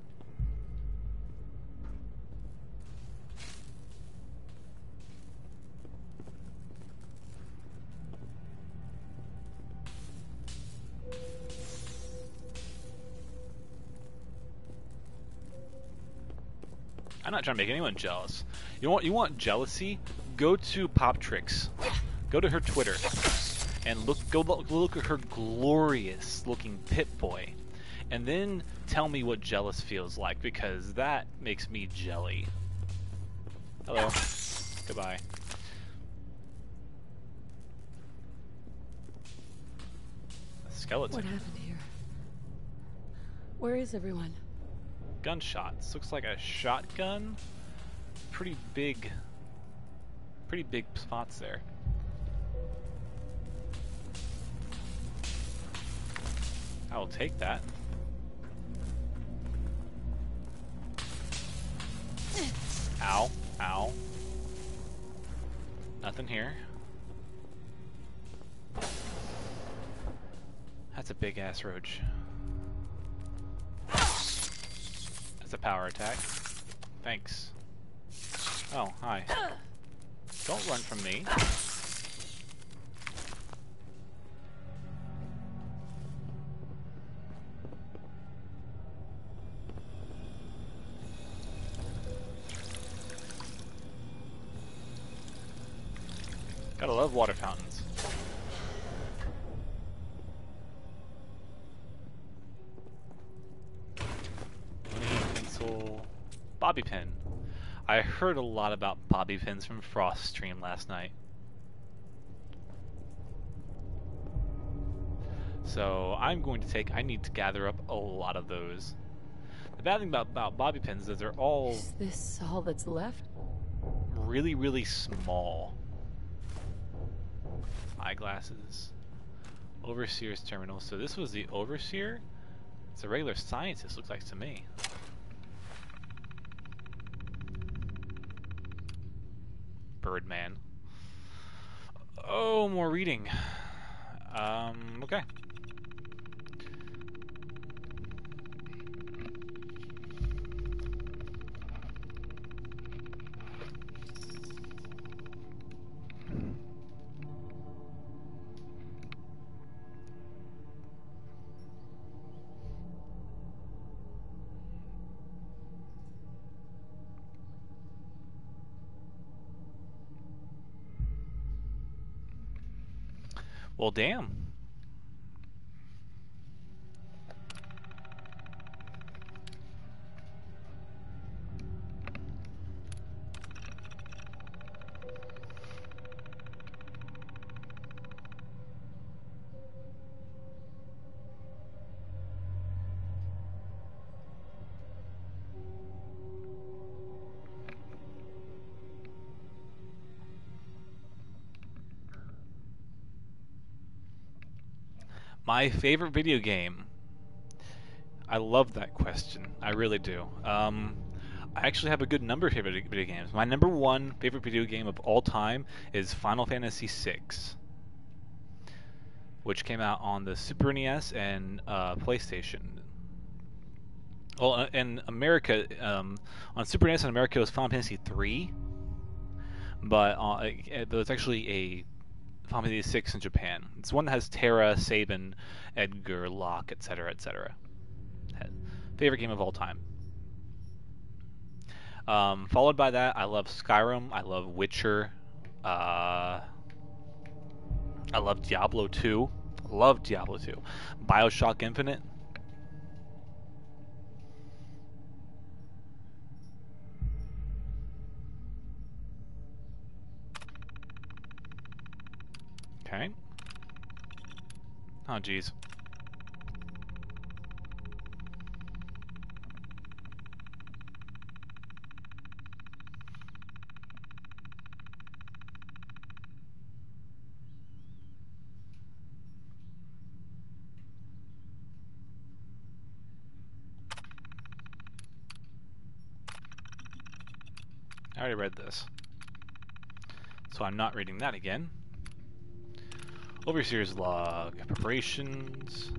I'm not trying to make anyone jealous. You want jealousy? Go to Pop Tricks. Go to her Twitter and look at her glorious looking Pip-Boy. And then tell me what jealous feels like, because that makes me jelly. Hello. Goodbye. A skeleton. What happened here? Where is everyone? Gunshots. Looks like a shotgun. Pretty big spots there. I will take that. Ow. Ow. Nothing here. That's a big ass roach. That's a power attack. Thanks. Oh, hi. Don't run from me. Gotta love water fountains. Pencil. Bobby pin. I heard a lot about bobby pins from Frost's stream last night. So I'm going to I need to gather up a lot of those. The bad thing about bobby pins is they're all... Is this all that's left? Really, really small. Eyeglasses. Overseer's terminal. So this was the Overseer? It's a regular scientist, looks like to me. Birdman. Oh, more reading. Okay. Well, damn. My favorite video game. I love that question. I really do. I actually have a good number of favorite video games. My number one favorite video game of all time is Final Fantasy VI, which came out on the Super NES and PlayStation. Well, in America, on Super NES in America, it was Final Fantasy III, but it's actually a Final Fantasy VI in Japan. It's one that has Terra, Sabin, Edgar, Locke, etc., etc. Favorite game of all time. Followed by that, I love Skyrim. I love Witcher. I love Diablo 2. Love Diablo 2. Bioshock Infinite. Okay. Oh, jeez. I already read this, so I'm not reading that again. Overseer's log. Preparations.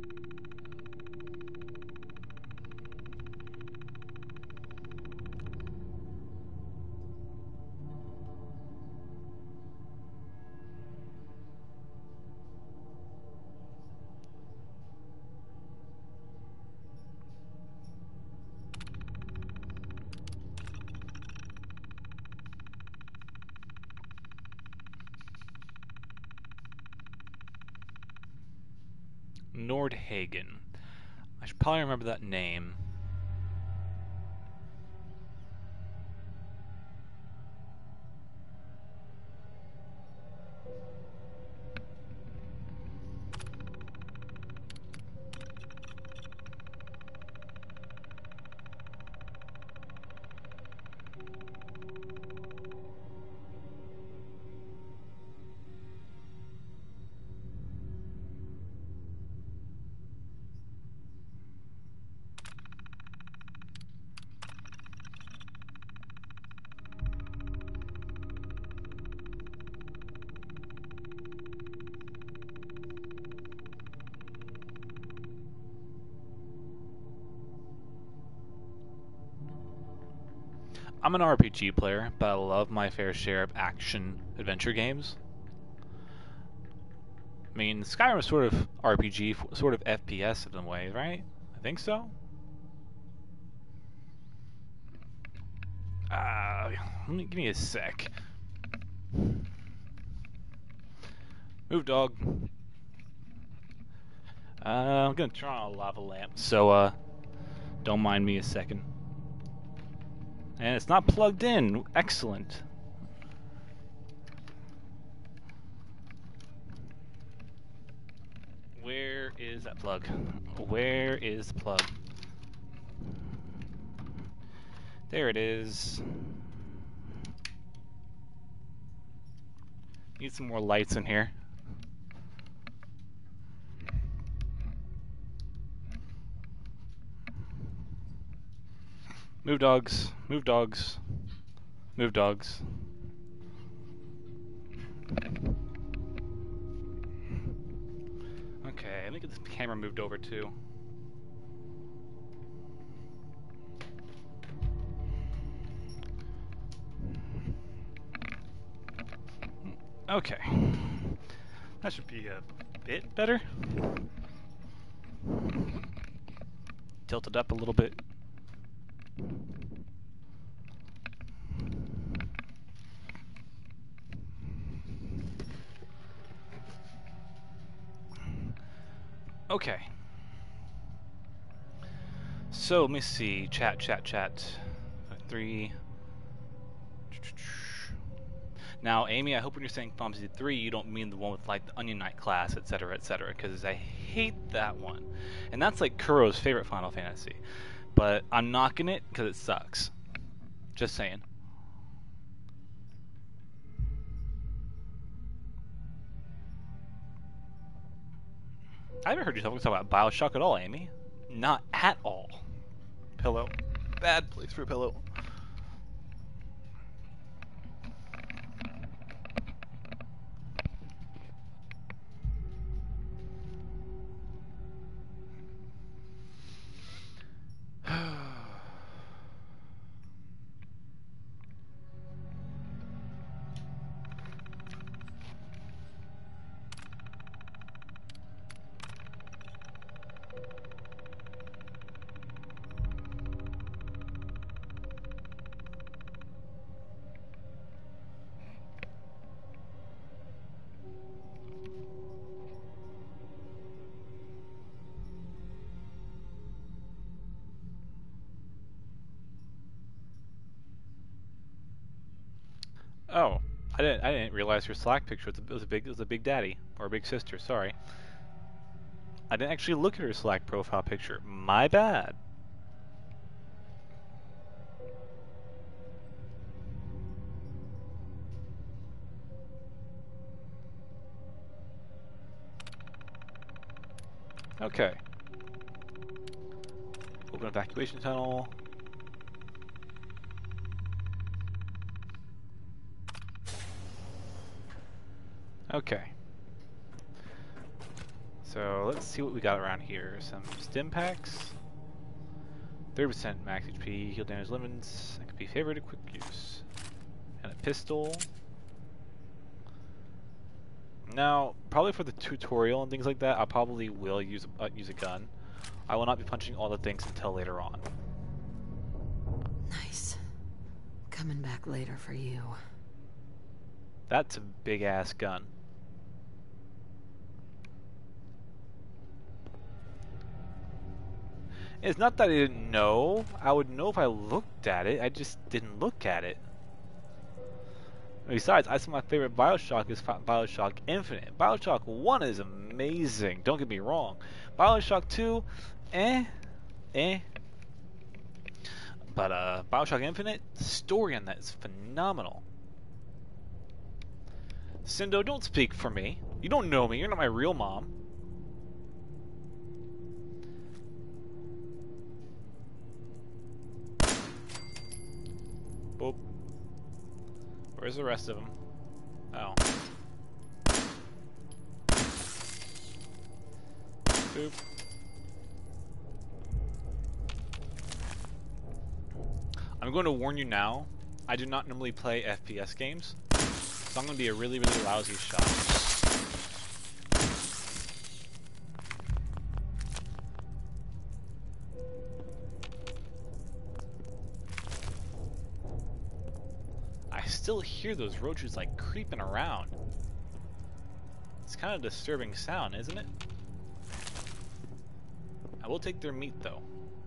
Nordhagen. I should probably remember that name. I'm an RPG player, but I love my fair share of action adventure games. I mean, Skyrim is sort of RPG, sort of FPS in a way, right? I think so. Give me a sec. Move, dog. I'm gonna turn on a lava lamp, so don't mind me a second. And it's not plugged in. Excellent. Where is that plug? Where is the plug? There it is. Need some more lights in here. Move, dogs. Move, dogs. Move, dogs. Okay, let me get this camera moved over too. Okay. That should be a bit better. Tilt it up a little bit. Okay. So, let me see. Chat. 3. Now, Amy, I hope when you're saying Final Fantasy 3, you don't mean the one with like the Onion Knight class, etc., because I hate that one. And that's like Kuro's favorite Final Fantasy. But I'm knocking it because it sucks. Just saying. I haven't heard you talk about Bioshock at all, Amy. Not at all. Pillow. Bad place for a pillow. Oh, I didn't realize your Slack picture was a big daddy or a big sister. Sorry, I didn't actually look at her Slack profile picture. My bad. Okay. Open evacuation tunnel. Okay. So let's see what we got around here. Some stim packs. 30% max HP, heal damage limits. That could be favored to quick use. And a pistol. Now, probably for the tutorial and things like that, I probably will use a gun. I will not be punching all the things until later on. Nice. Coming back later for you. That's a big ass gun. It's not that I didn't know. I would know if I looked at it. I just didn't look at it. Besides, I said my favorite Bioshock is Bioshock Infinite. Bioshock 1 is amazing. Don't get me wrong. Bioshock 2, eh. But Bioshock Infinite, the story on that is phenomenal. Cindo, don't speak for me. You don't know me. You're not my real mom. Boop. Where's the rest of them? Oh. Boop. I'm going to warn you now, I do not normally play FPS games, so I'm going to be a really, really lousy shot. I still hear those roaches like creeping around. It's kind of a disturbing sound, isn't it? I will take their meat though.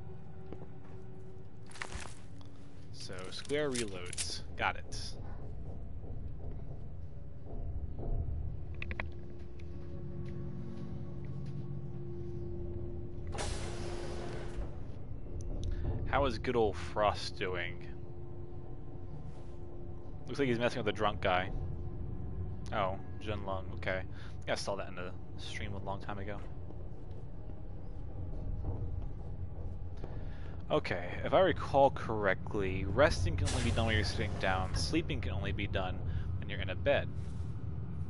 So, square reloads. Got it. How is good old Frost doing? Looks like he's messing with the drunk guy. Oh, Junlong. Okay. I saw that in the stream a long time ago. Okay, if I recall correctly, resting can only be done when you're sitting down, sleeping can only be done when you're in a bed.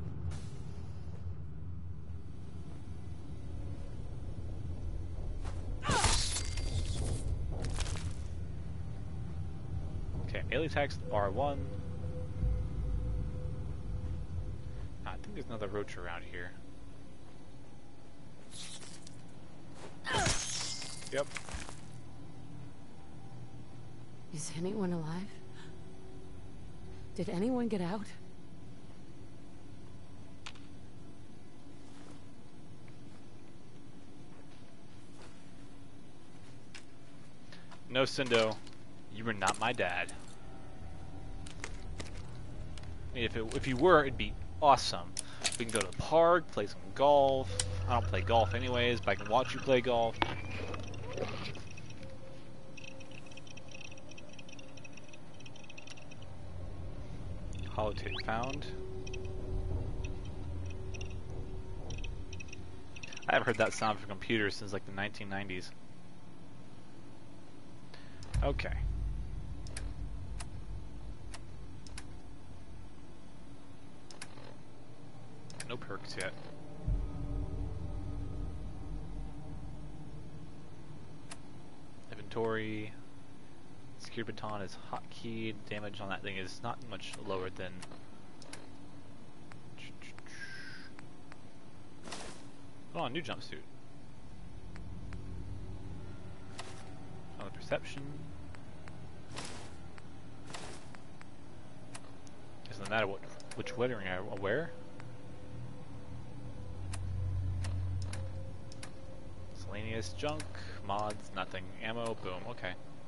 Daily text R1. I think there's another roach around here. Yep. Is anyone alive? Did anyone get out? No, Cindo, you were not my dad. If you were, it'd be awesome. We can go to the park, play some golf. I don't play golf anyways, but I can watch you play golf. Holotape found. I haven't heard that sound from computers since like the 1990s. Okay. No perks yet. Inventory. Secure baton is hotkeyed. Damage on that thing is not much lower than. Oh, new jumpsuit. Oh, perception. Doesn't matter which weathering I wear. Miscellaneous junk, mods, nothing. Ammo, boom, okay.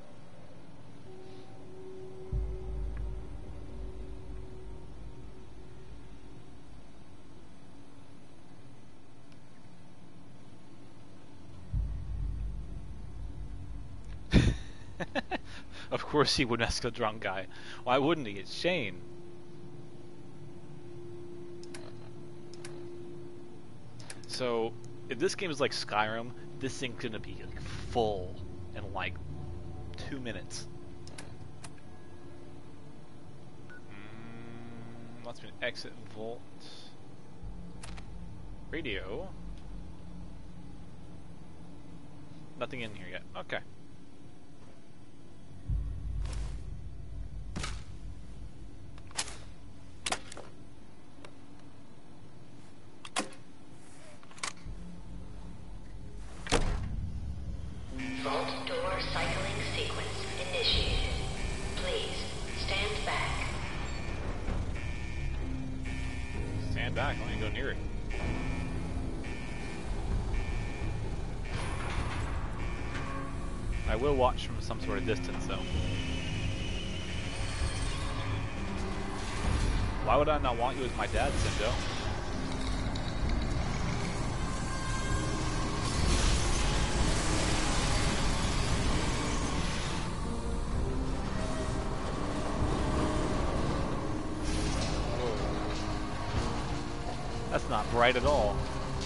Of course he would ask a drunk guy. Why wouldn't he? It's Shane. So, if this game is like Skyrim, this thing's gonna be like full in like 2 minutes. Let's be an exit vault. Radio. Nothing in here yet. Okay. Vault door cycling sequence initiated. Please stand back. Stand back, I don't even go near it. I will watch from some sort of distance, though. Why would I not want you as my dad, Cindo? That's not bright at all.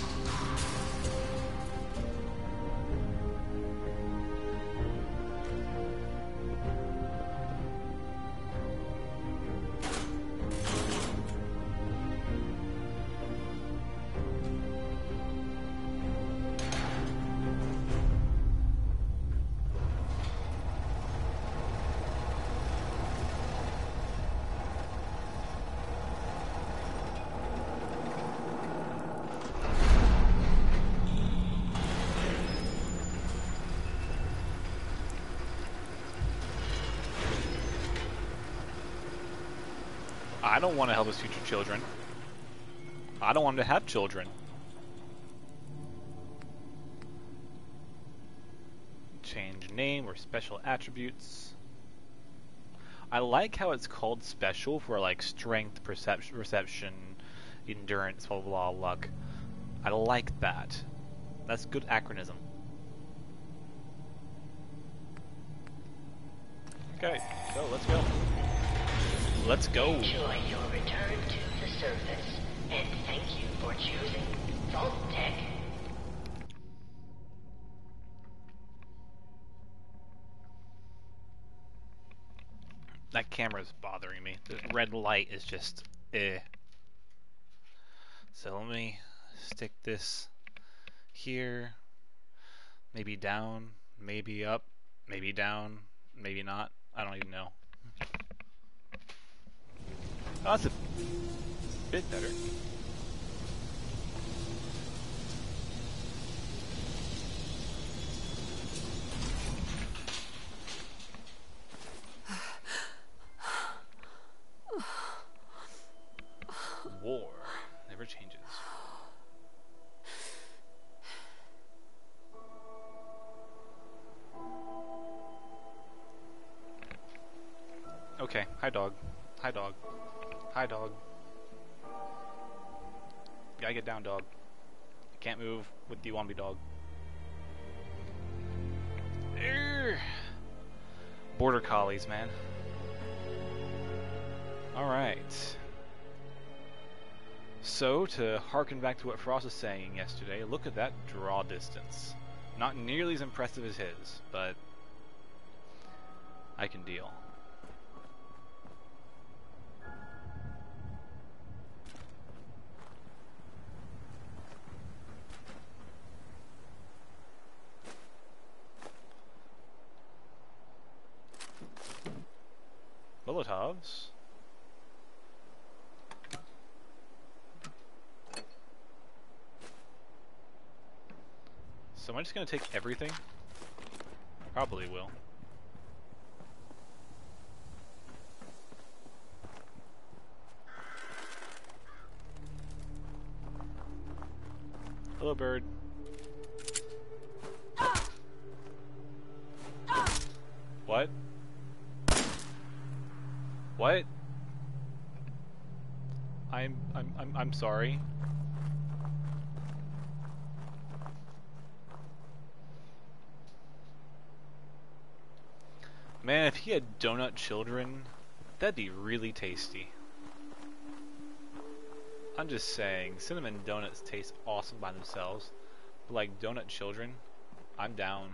I don't want to help his future children. I don't want him to have children. Change name or special attributes. I like how it's called special for like strength, perception, endurance, blah blah blah, luck. I like that. That's good acronym. Okay, so let's go. Let's go. Enjoy your return to the surface, and thank you for choosing Vault Tech. That camera's bothering me. The red light is just So let me stick this here. Maybe down, maybe up, maybe down, maybe not. I don't even know. Oh, that's a bit better. War never changes. Okay, hi dog. Hi dog. Hi dog. Gotta get down, dog. I can't move with the wannabe dog. Urgh. Border collies, man. Alright. So, to harken back to what Frost was saying yesterday, look at that draw distance. Not nearly as impressive as his, but I can deal. Molotovs. So am I just gonna take everything? Probably will. Hello, bird. What? What? I'm sorry. Man, if he had donut children, that'd be really tasty. I'm just saying, cinnamon donuts taste awesome by themselves, but like donut children, I'm down.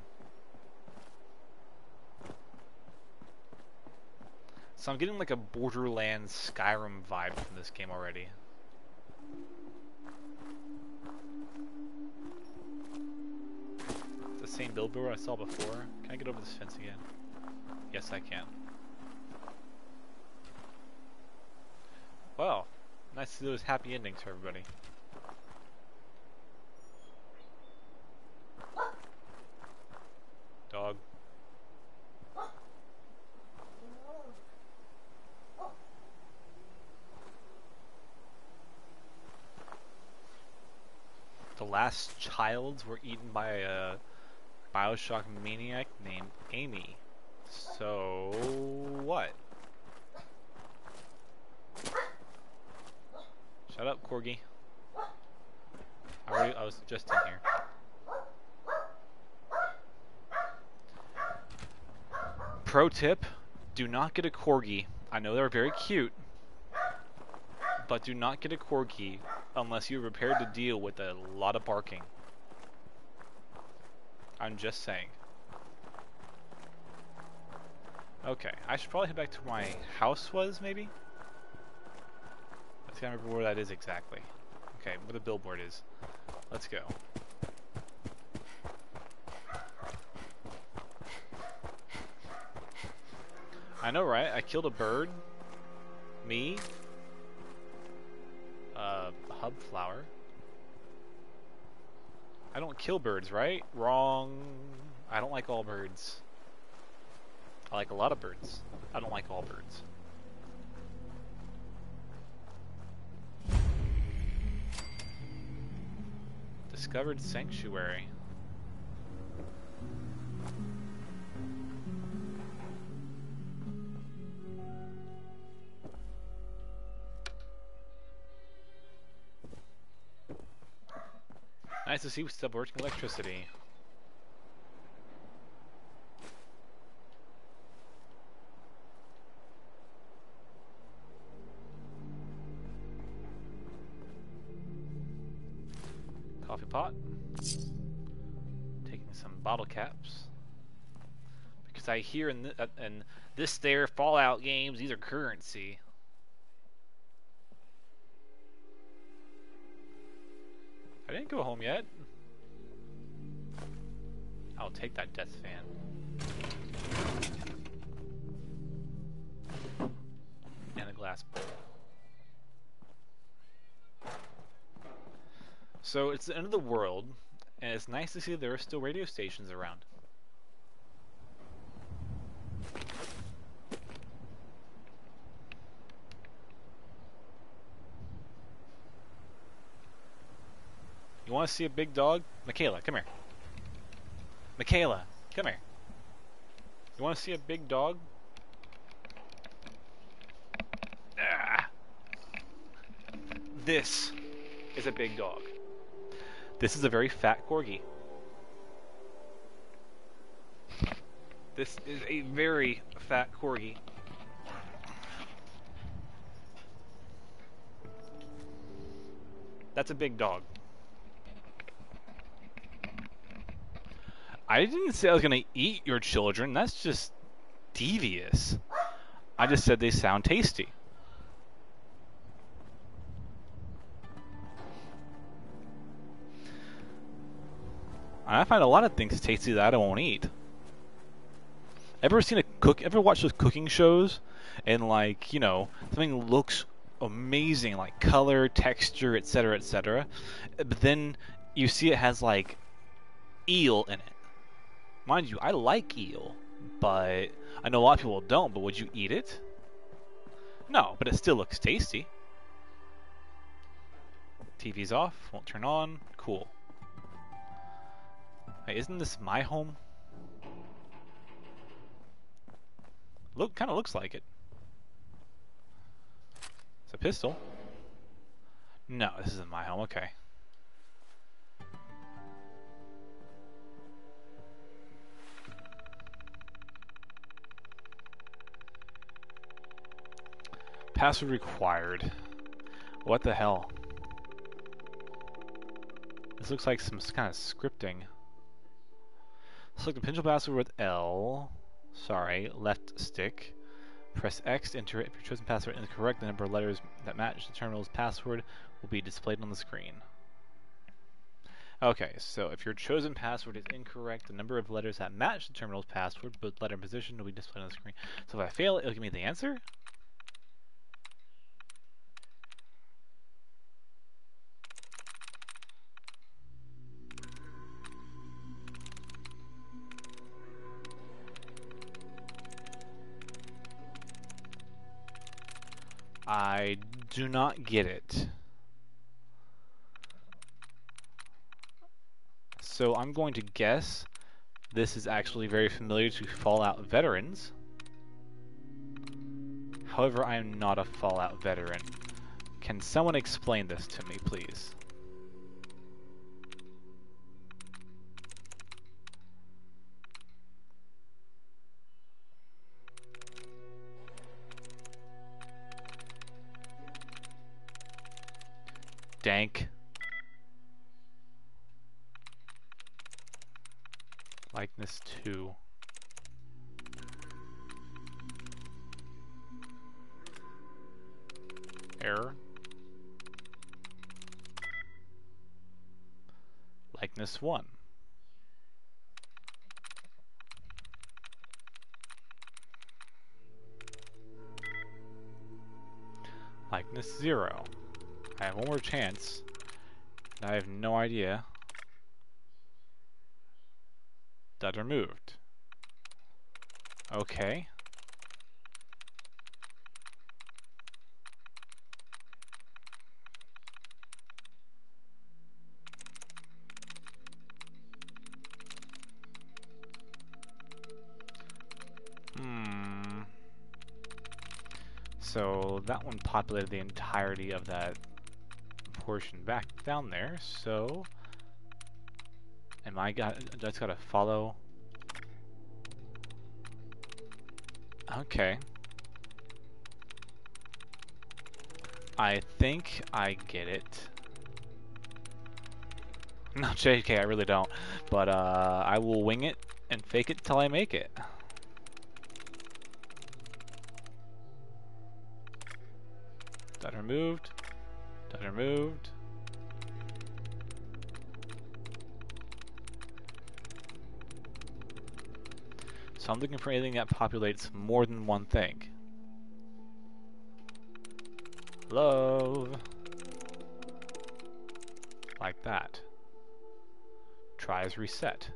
So I'm getting like a Borderlands Skyrim vibe from this game already. It's the same billboard I saw before. Can I get over this fence again? Yes, I can. Well, nice to see those happy endings for everybody. Dog. The last childs were eaten by a Bioshock maniac named Amy. So what? Shut up, Corgi. I was just in here. Pro tip, do not get a Corgi. I know they're very cute, but do not get a Corgi unless you're prepared to deal with a lot of barking. I'm just saying. Okay, I should probably head back to where my house was, maybe? I can't remember where that is exactly. Okay, where the billboard is. Let's go. I know, right? I killed a bird. Me. Hub flower. I don't kill birds, right? Wrong. I don't like all birds. I like a lot of birds. I don't like all birds. Discovered sanctuary. Nice to see we still working electricity. Coffee pot. Taking some bottle caps. Because I hear in this there Fallout games, these are currency. I didn't go home yet. I'll take that death fan. And a glass bowl. So it's the end of the world, and it's nice to see there are still radio stations around. You want to see a big dog? Michaela, come here. Michaela, come here. You want to see a big dog? Ah. This is a big dog. This is a very fat corgi. This is a very fat corgi. That's a big dog. I didn't say I was going to eat your children. That's just devious. I just said they sound tasty. I find a lot of things tasty that I won't eat. Ever watched those cooking shows? And like, you know, something looks amazing, like color, texture, etc., etc. But then you see it has like eel in it. Mind you, I like eel, but I know a lot of people don't, but would you eat it? No, but it still looks tasty. TV's off, won't turn on, cool. Hey, isn't this my home? Kinda looks like it. It's a pistol. No, this isn't my home, okay. Password required. What the hell? This looks like some kind of scripting. Select the potential password with L. Sorry, left stick. Press X to enter it. If your chosen password is incorrect, the number of letters that match the terminal's password will be displayed on the screen. Okay, so if your chosen password is incorrect, the number of letters that match the terminal's password, both letter and position, will be displayed on the screen. So if I fail, it'll give me the answer? I do not get it. So I'm going to guess this is actually very familiar to Fallout veterans. However, I am not a Fallout veteran. Can someone explain this to me, please? Dank. Likeness 2. Error. Likeness 1. Likeness 0. I have one more chance. I have no idea. That removed. Okay. So that one populated the entirety of that portion back down there, so just gotta follow. Okay. I think I get it. No, JK, I really don't. But I will wing it and fake it till I make it. That removed. That removed. So I'm looking for anything that populates more than one thing. Love. like that. Tries reset.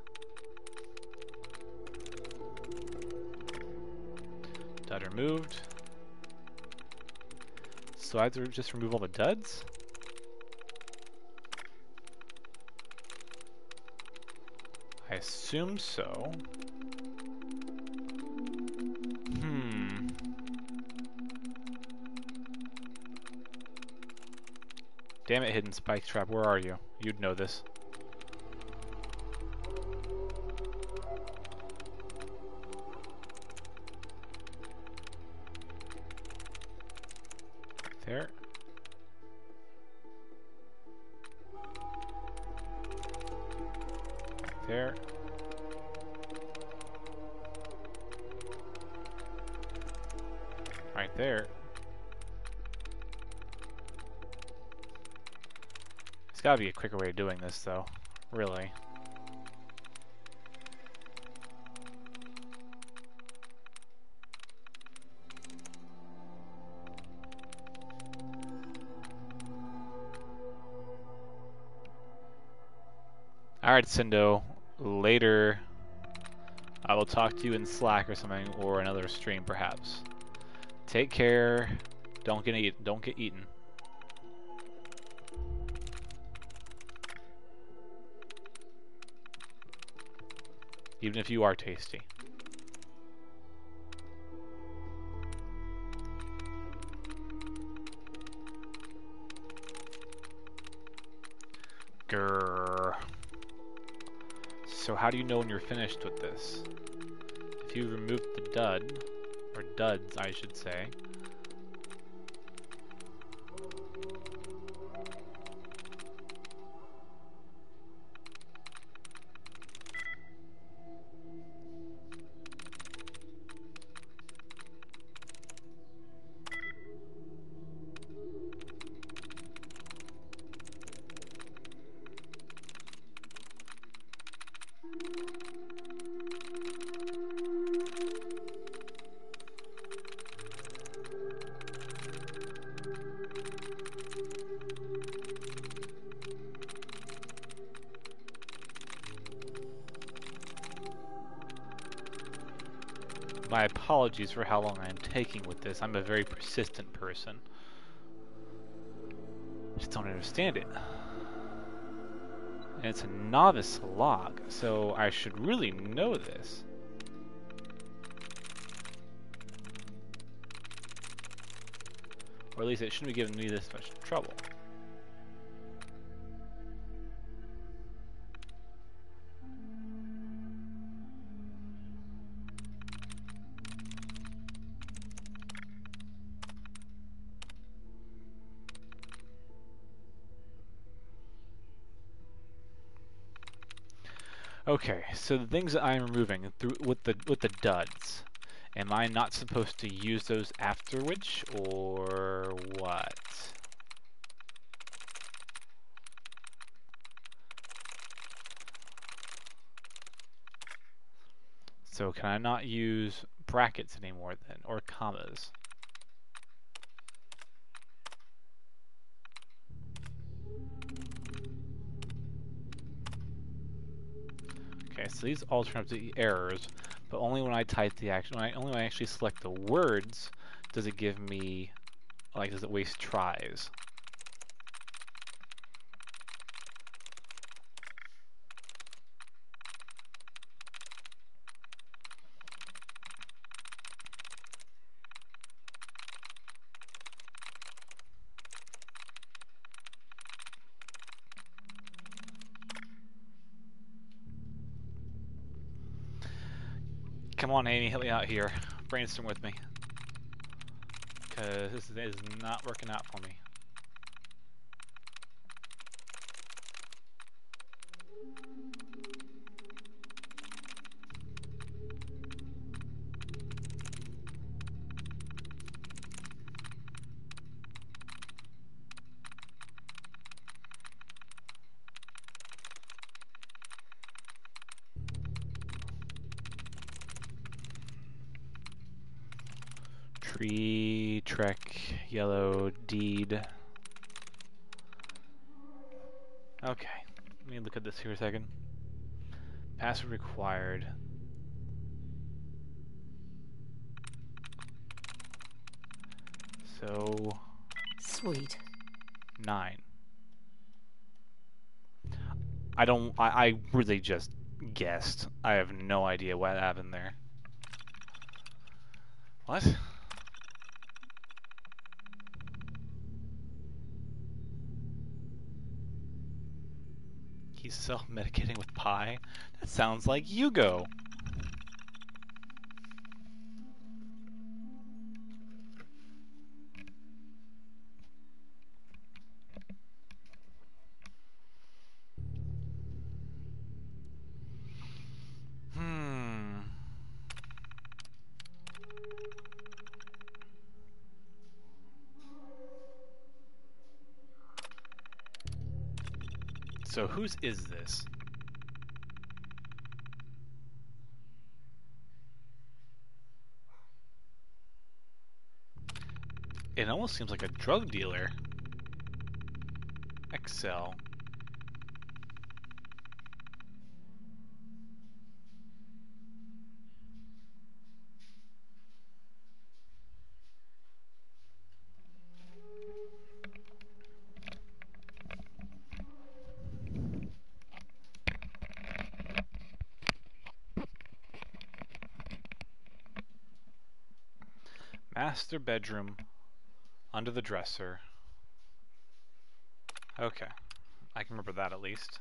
Dud removed. So I have to just remove all the duds? I assume so. Damn it, Hidden Spike Trap, where are you? You'd know this. There. There. Right there. There's gotta be a quicker way of doing this, though. Really. Alright, Cindo. Later, I will talk to you in Slack or something, or another stream, perhaps. Take care. Don't get eaten. Even if you are tasty. Grrr. So how do you know when you're finished with this? If you remove the dud, or duds I should say, my apologies for how long I am taking with this. I'm a very persistent person. Just don't understand it. And it's a novice log, so I should really know this. Or at least it shouldn't be giving me this much trouble. Okay, so the things that I'm removing through with the duds, am I not supposed to use those after which, or what? So can I not use brackets anymore then, or commas? Okay, so these all turn up to be errors, but only when I type the only when I actually select the words does it give me, like, does it waste tries. Come on, Amy, help me out here. Brainstorm with me. Because this is not working out for me. Tree, trek, yellow, deed. Okay, let me look at this here a second. Password required. So... Sweet. 9. I really just guessed. I have no idea what happened there. What? He's self-medicating with pie? That sounds like Hugo. So whose is this? It almost seems like a drug dealer. Excel. Master bedroom. Under the dresser. Okay. I can remember that at least.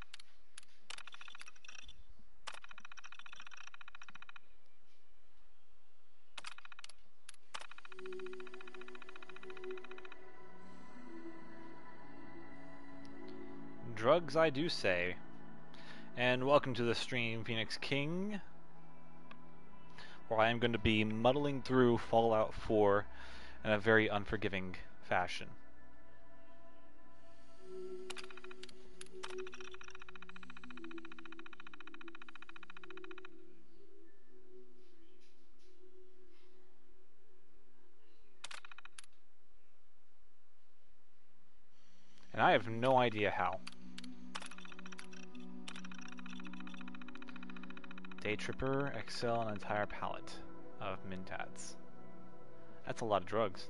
Drugs I do say. And welcome to the stream, Phoenix King, where I am going to be muddling through Fallout 4 in a very unforgiving fashion. And I have no idea how. Day Tripper, Excel, an entire pallet of Mentats. That's a lot of drugs.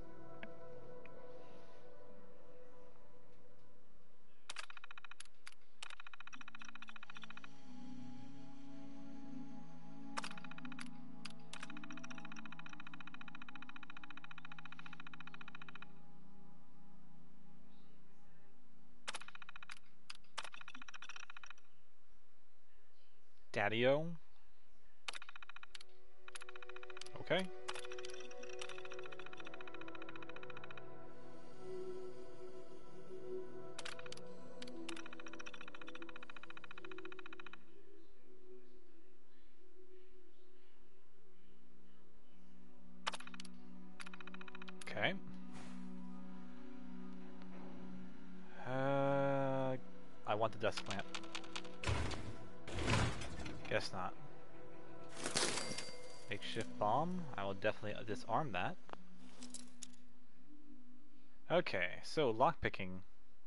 Daddy-o? Okay. Okay. I want the desk lamp. Guess not. Makeshift bomb. I will definitely disarm that. Okay, so lockpicking.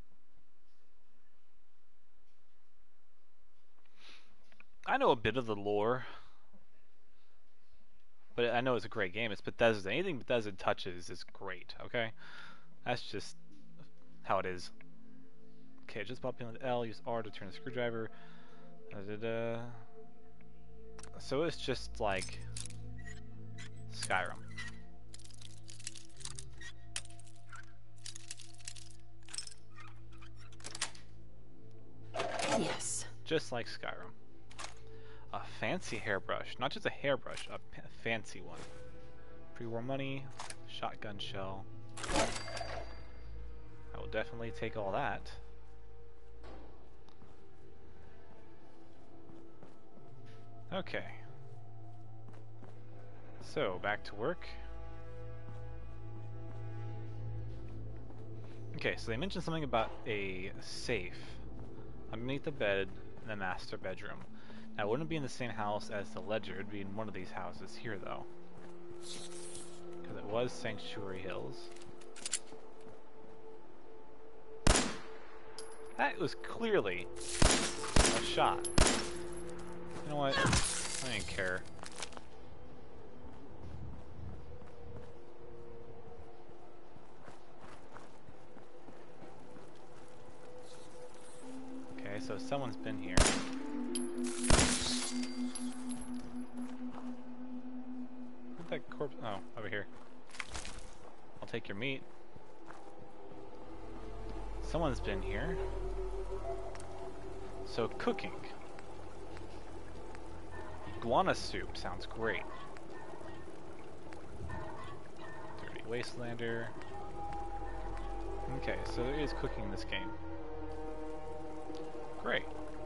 I know a bit of the lore, but I know it's a great game. It's Bethesda. Anything Bethesda touches is great, okay? That's just how it is. Okay, just pop in with L, use R to turn the screwdriver. So it's just like Skyrim. Yes. Just like Skyrim. A fancy hairbrush. Not just a hairbrush, a fancy one. Pre-war money, shotgun shell. I will definitely take all that. Okay. So, back to work. Okay, so they mentioned something about a safe underneath the bed in the master bedroom. Now, it wouldn't be in the same house as the ledger. It would be in one of these houses here, though. Because it was Sanctuary Hills. That was clearly a shot. You know what? I didn't care. Okay, so someone's been here. Where'd that corpse? Oh, over here. I'll take your meat. Someone's been here. So cooking. Iguana soup sounds great. Dirty Wastelander. Okay, so there is cooking in this game. Great.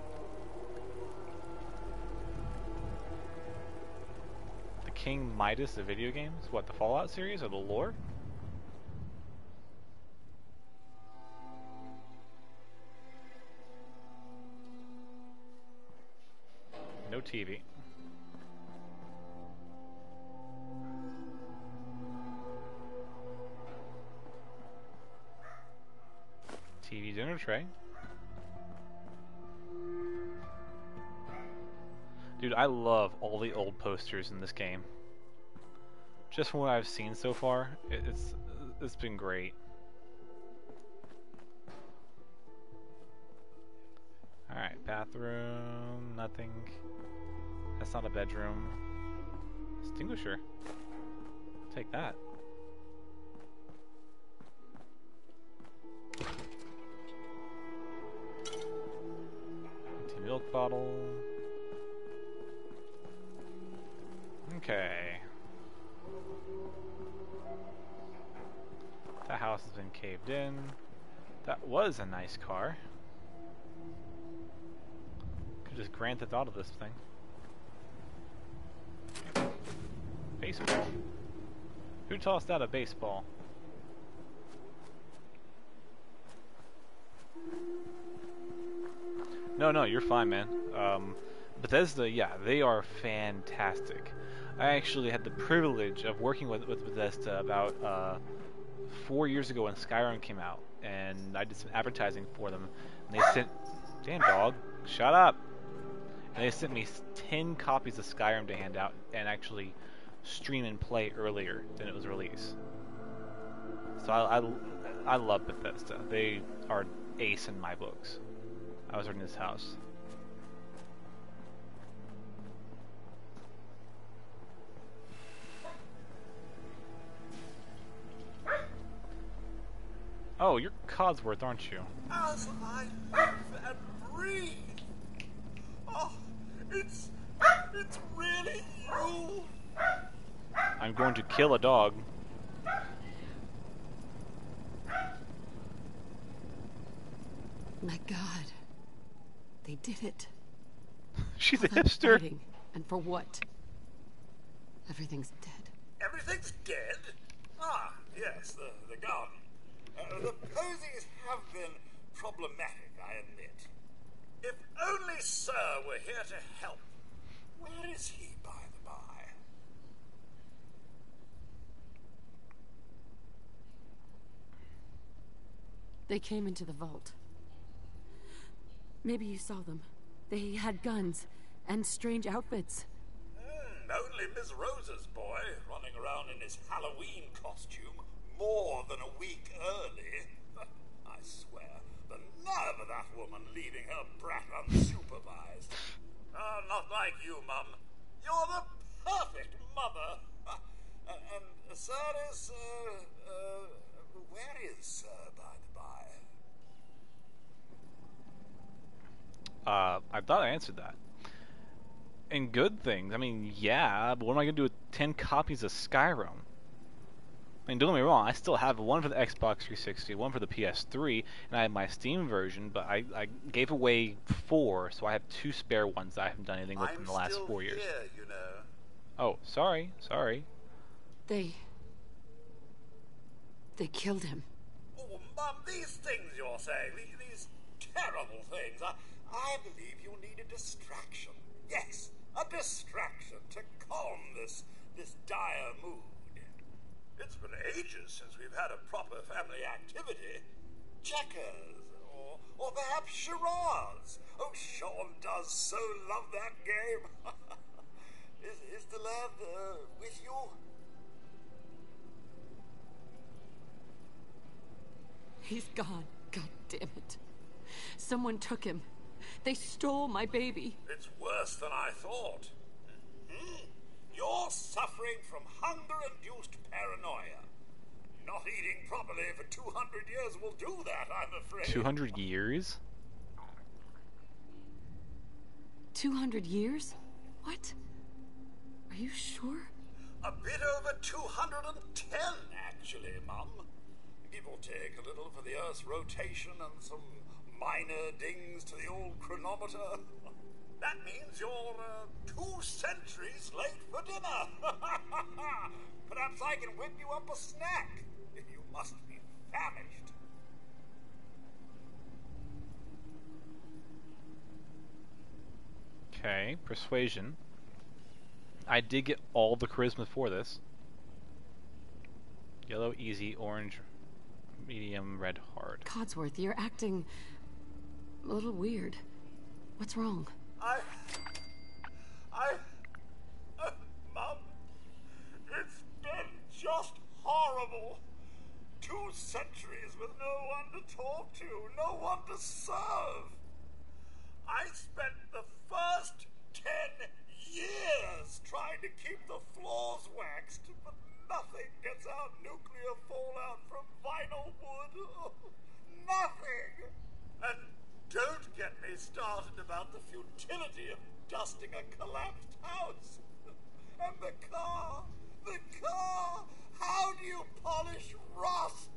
The King Midas of video games? What, the Fallout series or the lore? No TV. TV dinner tray. Dude, I love all the old posters in this game. Just from what I've seen so far, it's been great. Alright, bathroom, nothing. That's not a bedroom. Extinguisher. I'll take that. Empty milk bottle. Okay. That house has been caved in. That was a nice car. Could just grant the thought of this thing. Baseball. Who tossed out a baseball? No, you're fine, man. Bethesda, yeah, they are fantastic. I actually had the privilege of working with Bethesda about 4 years ago when Skyrim came out, and I did some advertising for them. And they sent, damn dog, shut up. And they sent me 10 copies of Skyrim to hand out and actually stream and play earlier than it was released. So I love Bethesda. They are ace in my books. I was running this house. Oh, you're Codsworth, aren't you? As I live and breathe. Oh, it's really you. I'm going to kill a dog. My God. They did it. She's a All that hipster. fighting, and for what? Everything's dead. Everything's dead? Ah, yes, the garden. The posies have been problematic, I admit. If only Sir were here to help. Where is he, by the by? They came into the vault. Maybe you saw them. They had guns and strange outfits. Only Miss Rosa's boy, running around in his Halloween costume more than a week early. I swear, the nerve of that woman leaving her brat unsupervised. Not like you, Mum. You're the perfect mother. And Sir is, where is Sir, by the by? I thought I answered that. And good things. I mean, yeah, but what am I going to do with 10 copies of Skyrim? I mean, don't get me wrong, I still have one for the Xbox 360, one for the PS3, and I have my Steam version, but I gave away 4, so I have 2 spare ones that I haven't done anything with in the last 4 years. Here, you know. Oh, sorry. They killed him. Oh, Mum, these things you're saying, these terrible things, I believe you need a distraction. Yes, a distraction to calm this dire mood. It's been ages since we've had a proper family activity. checkers, or perhaps charades. Oh, Sean does so love that game. Is the lad with you? He's gone. God damn it. Someone took him. They stole my baby. It's worse than I thought. You're suffering from hunger-induced paranoia. Not eating properly for 200 years will do that, I'm afraid. 200 years? 200 years? What? Are you sure? A bit over 210, actually, Mum. Give or take a little for the Earth's rotation and some minor dings to the old chronometer. That means you're 2 centuries late for dinner. Perhaps I can whip you up a snack. You must be famished. Okay, persuasion. I did get all the charisma for this. Yellow, easy, orange, medium, red, hard. Codsworth, you're acting a little weird. What's wrong? Mum, it's been just horrible. 2 centuries with no one to talk to, no one to serve. I spent the first 10 years trying to keep the floors waxed, but nothing gets out nuclear fallout from vinyl wood. Nothing. And don't get me started about the futility of dusting a collapsed house. And the car. How do you polish rust?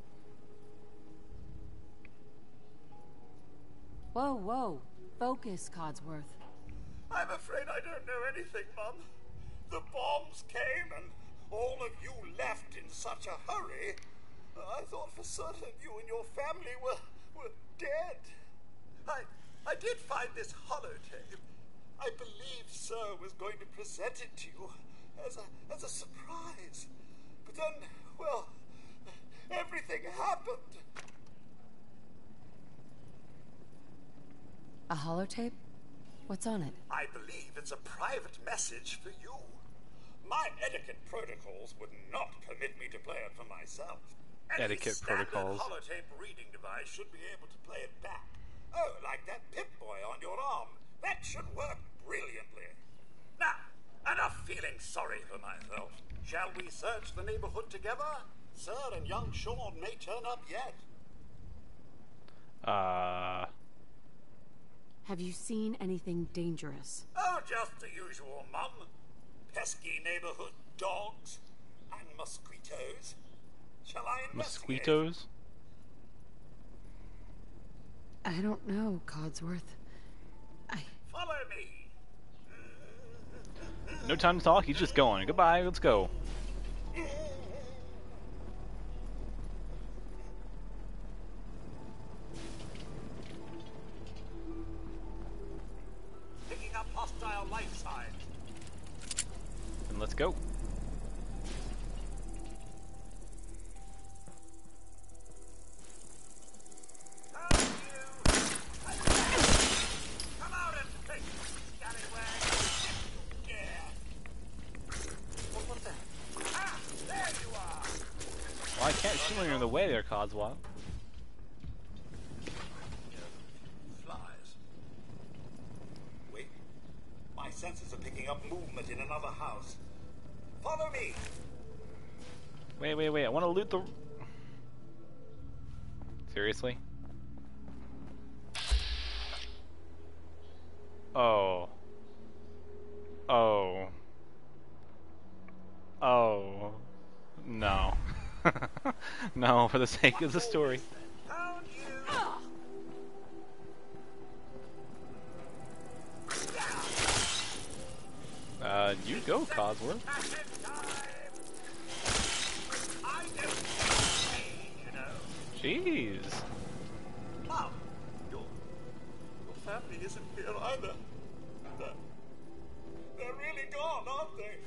Whoa. Focus, Codsworth. I'm afraid I don't know anything, Mum. The bombs came and all of you left in such a hurry. I thought for certain you and your family were dead. I did find this holotape. I believe Sir was going to present it to you as a surprise. But then, well, everything happened. A holotape? What's on it? I believe it's a private message for you. My etiquette protocols would not permit me to play it for myself. Etiquette protocols. Any holotape reading device should be able to play it back. Oh, like that Pip-Boy on your arm. That should work brilliantly. Now, enough feeling sorry for myself. Shall we search the neighborhood together? Sir and young Sean may turn up yet. Have you seen anything dangerous? Oh, just the usual, Mum. Pesky neighborhood dogs and mosquitoes. Shall I investigate? Mosquitoes? I don't know, Codsworth. Follow me. No time to talk, he's just going. Goodbye, let's go. Picking up hostile life signs. And let's go. Well, I can't shoot when you're in the way there, Codswell. Flies. Wait. My senses are picking up movement in another house. Follow me. Wait. I want to loot the... Seriously? Oh. No. No, for the sake of the story. You go, Codsworth. Jeez. Mom, your family isn't here either. They're really gone, aren't they?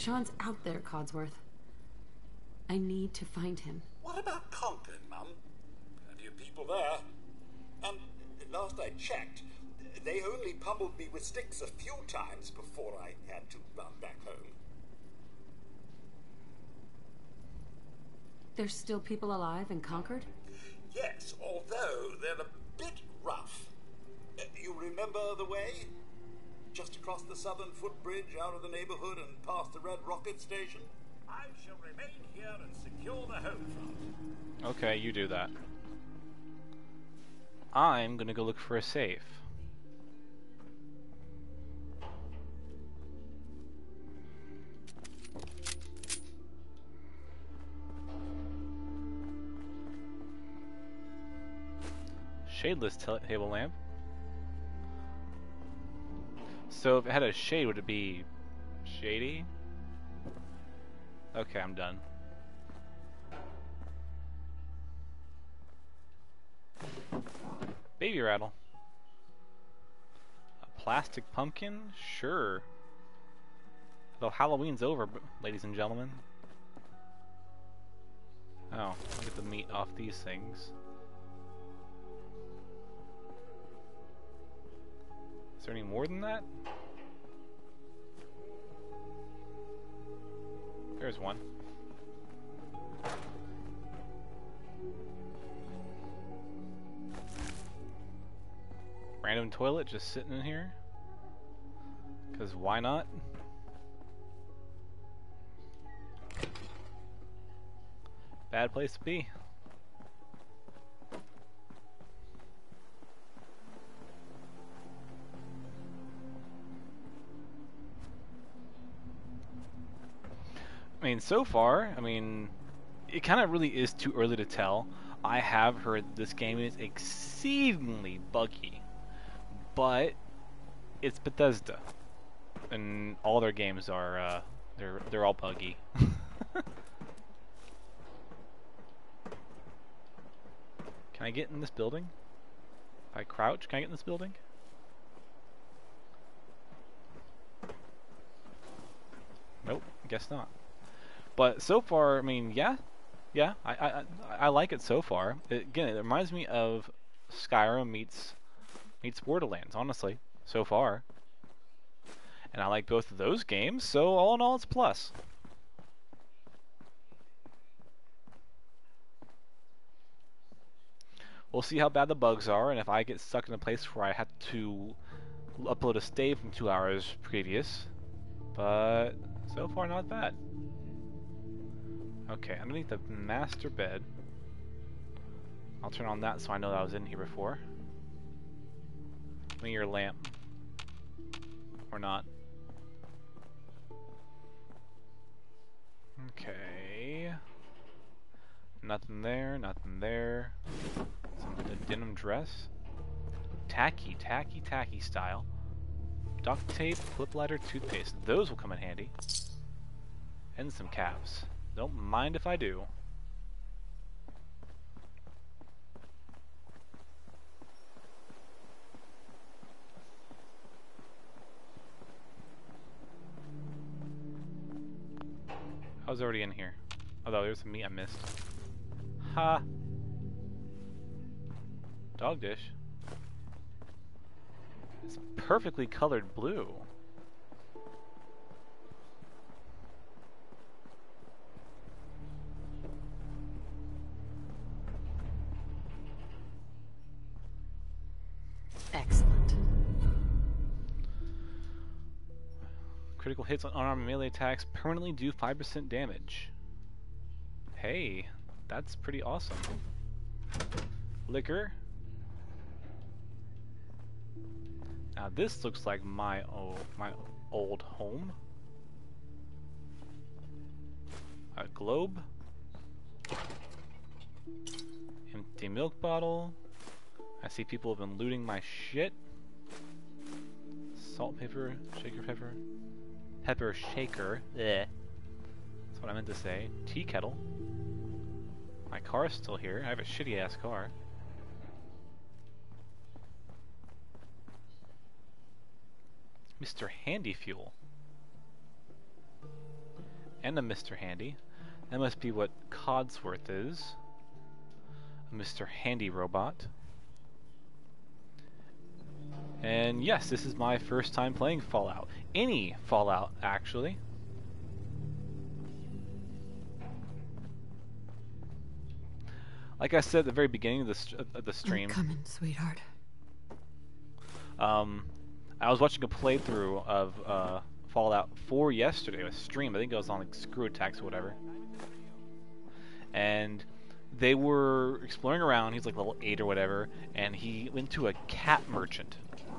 Sean's out there, Codsworth. I need to find him. What about Concord, Mum? Plenty of people there. And last I checked, they only pummeled me with sticks a few times before I had to run back home. There's still people alive in Concord? Yes, although they're a bit rough. You remember the way? Just across the southern footbridge, out of the neighborhood, and past the Red Rocket Station? I shall remain here and secure the home front. Okay, you do that. I'm gonna go look for a safe. Shadeless table lamp. So if it had a shade, would it be shady? Okay, I'm done. Baby rattle. A plastic pumpkin? Sure. Though Halloween's over, ladies and gentlemen. Oh, I'll get the meat off these things. Is there any more than that? There's one. Random toilet just sitting in here. 'Cause why not? Bad place to be. I mean, so far, it kind of really is too early to tell. I have heard this game is exceedingly buggy, but it's Bethesda, and all their games are they're all buggy. Can I get in this building? If I crouch, can I get in this building? Nope, guess not. But so far, yeah, I like it so far. Again, it reminds me of Skyrim meets Borderlands, honestly, so far. And I like both of those games, so all in all, it's a plus. We'll see how bad the bugs are, and if I get stuck in a place where I have to upload a save from 2 hours previous. But so far, not bad. Okay, underneath the master bed. I'll turn on that so I know that I was in here before. Give me your lamp. Or not. Okay. Nothing there, nothing there. A denim dress. Tacky style. Duct tape, flip lighter, toothpaste. Those will come in handy. And some caps. Don't mind if I do. I was already in here. Although there's some meat I missed. Ha! Dog dish. It's perfectly colored blue. Excellent. Critical hits on unarmed melee attacks permanently do 5% damage. Hey, that's pretty awesome. Liquor. Now this looks like my old home. A globe. Empty milk bottle. I see people have been looting my shit. Salt, pepper, shaker, pepper. Pepper shaker. Blech. That's what I meant to say. Tea kettle. My car's still here. I have a shitty ass car. Mr. Handy Fuel. and a Mr. Handy. That must be what Codsworth is. A Mr. Handy robot. And yes, this is my first time playing Fallout. Any Fallout, actually. Like I said at the very beginning of the stream, I'm coming, sweetheart. I was watching a playthrough of Fallout 4 yesterday, a stream. I think it was on like Screw Attacks or whatever. And they were exploring around. He's like level 8 or whatever, and he went to a cat merchant.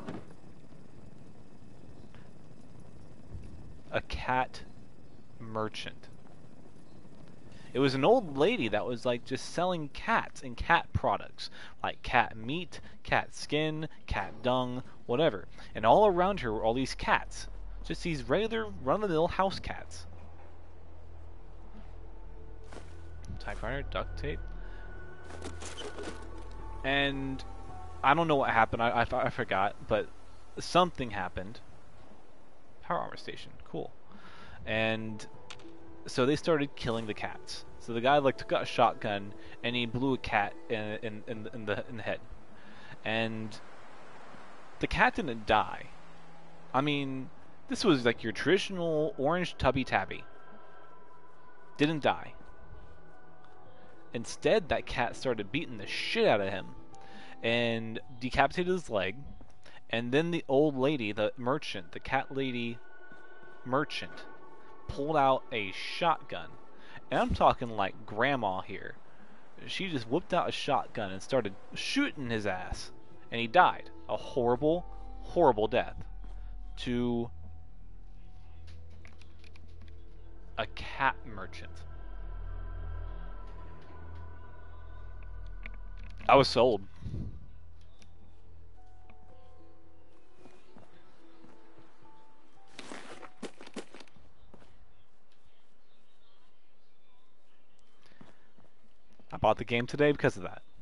A cat merchant. It was an old lady that was like just selling cats and cat products, like cat meat, cat skin, cat dung, whatever. And all around her were all these cats. Just these regular run-of-the-mill house cats. Typewriter, duct tape. And I don't know what happened. I forgot, but something happened. Power armor station, cool. And so they started killing the cats. So the guy like took out a shotgun and he blew a cat in the head. And the cat didn't die. I mean, this was like your traditional orange tubby tabby. Didn't die. Instead, that cat started beating the shit out of him and decapitated his leg. And then the old lady, the merchant, the cat lady merchant, pulled out a shotgun. And I'm talking like grandma here. She just whipped out a shotgun and started shooting his ass. And he died. A horrible, horrible death. To a cat merchant. I was sold. I bought the game today because of that.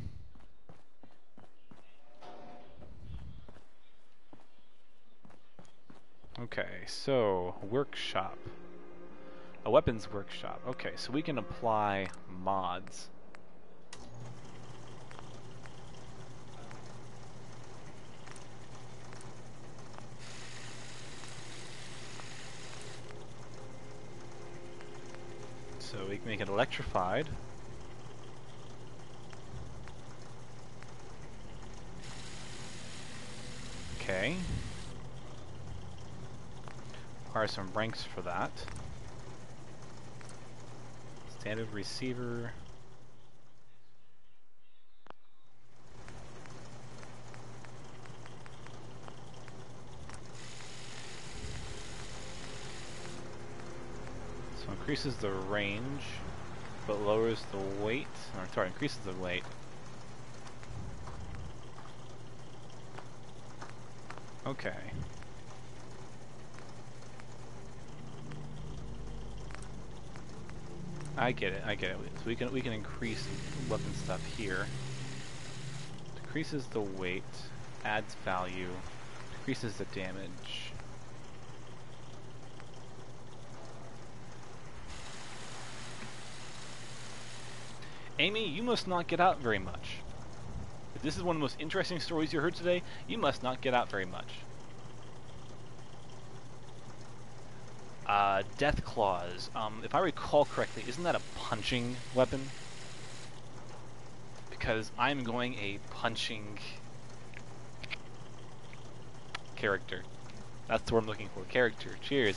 Okay, so workshop. A weapons workshop. Okay, so we can apply mods. So we can make it electrified. Okay. Require some ranks for that. Standard receiver. So increases the range, but lowers the weight. Or sorry, increases the weight. Okay. I get it. So we can increase weapon stuff here. Decreases the weight, adds value, decreases the damage. Amy, you must not get out very much. If this is one of the most interesting stories you heard today, you must not get out very much. Death Claws. If I recall correctly, isn't that a punching weapon? Because I'm going a punching character. That's what I'm looking for. Character. Cheers.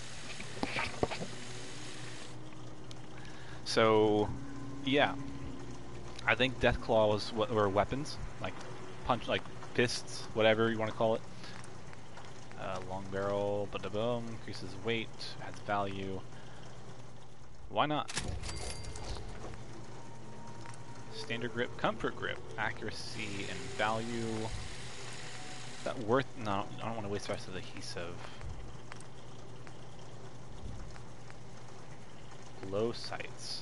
So, yeah. I think Death Claws were weapons, like punch, like fists, whatever you want to call it. Long barrel, ba-da-boom, increases weight, adds value. Why not? Standard grip, comfort grip, accuracy and value. Is that worth? No, I don't want to waste the rest of the adhesive. Low sights.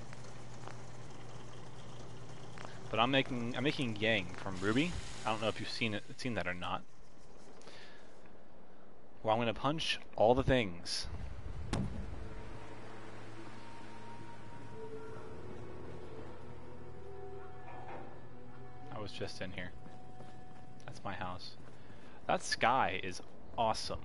But I'm making Yang from Ruby. I don't know if you've seen that or not. Well, I'm gonna punch all the things. was just in here. That's my house. That sky is awesome.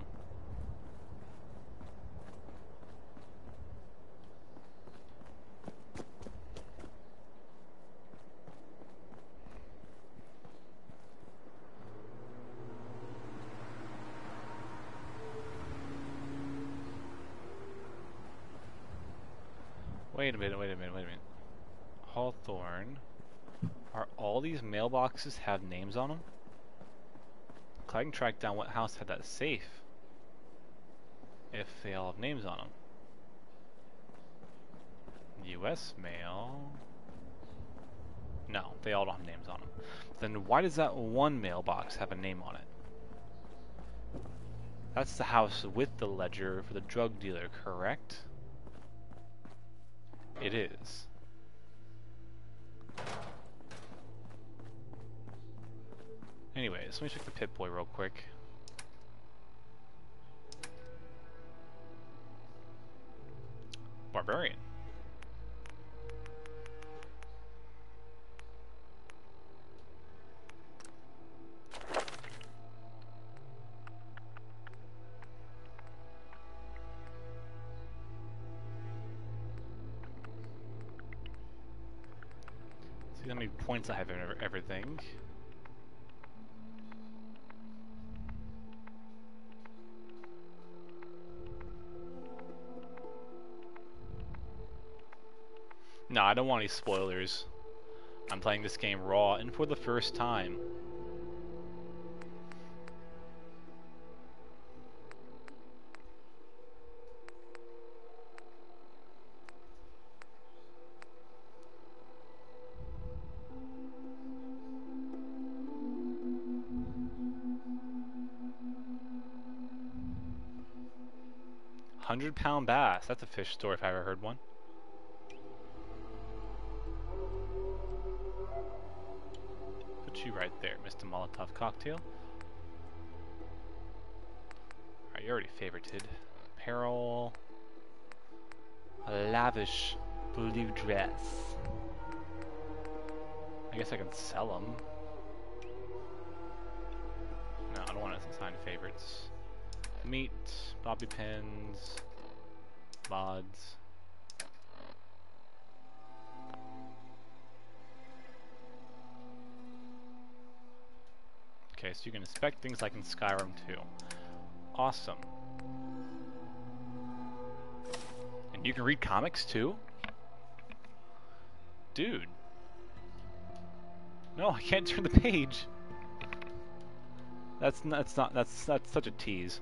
Wait a minute. Hawthorne. Are all these mailboxes have names on them? I can track down what house had that safe. If they all have names on them. U.S. mail. No, they all don't have names on them. Then why does that one mailbox have a name on it? That's the house with the ledger for the drug dealer, correct? It is. Anyways, let me check the Pip-Boy real quick. Barbarian. See how many points I have in everything. No, I don't want any spoilers. I'm playing this game raw and for the first time. £100 bass. That's a fish story if I ever heard one. Put you right there, Mr. Molotov Cocktail. Alright, you already favorited. Apparel. A lavish blue dress. I guess I can sell them. No, I don't want to assign favorites. Meat, bobby pins, mods. Okay, so you can inspect things like in Skyrim too. Awesome. And you can read comics too? Dude. No, I can't turn the page. That's such a tease.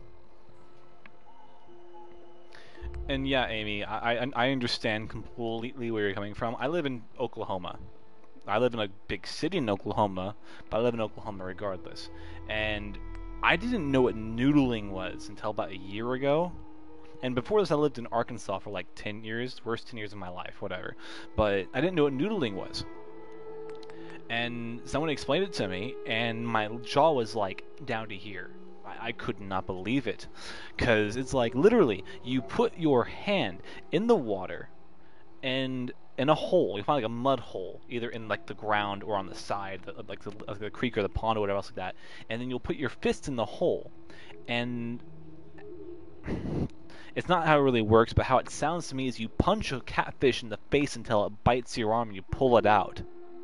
And yeah, Amy, I understand completely where you're coming from. I live in Oklahoma. I live in a big city in Oklahoma, but I live in Oklahoma regardless. And I didn't know what noodling was until about a year ago. And before this, I lived in Arkansas for like 10 years, worst 10 years of my life, whatever. But I didn't know what noodling was. And someone explained it to me, and my jaw was like down to here. I could not believe it. Because it's like, literally, you put your hand in the water, and in a hole, you find like a mud hole, either in like the ground or on the side, like the creek or the pond or whatever else like that, and then you'll put your fist in the hole, and it's not how it really works, but how it sounds to me is you punch a catfish in the face until it bites your arm and you pull it out.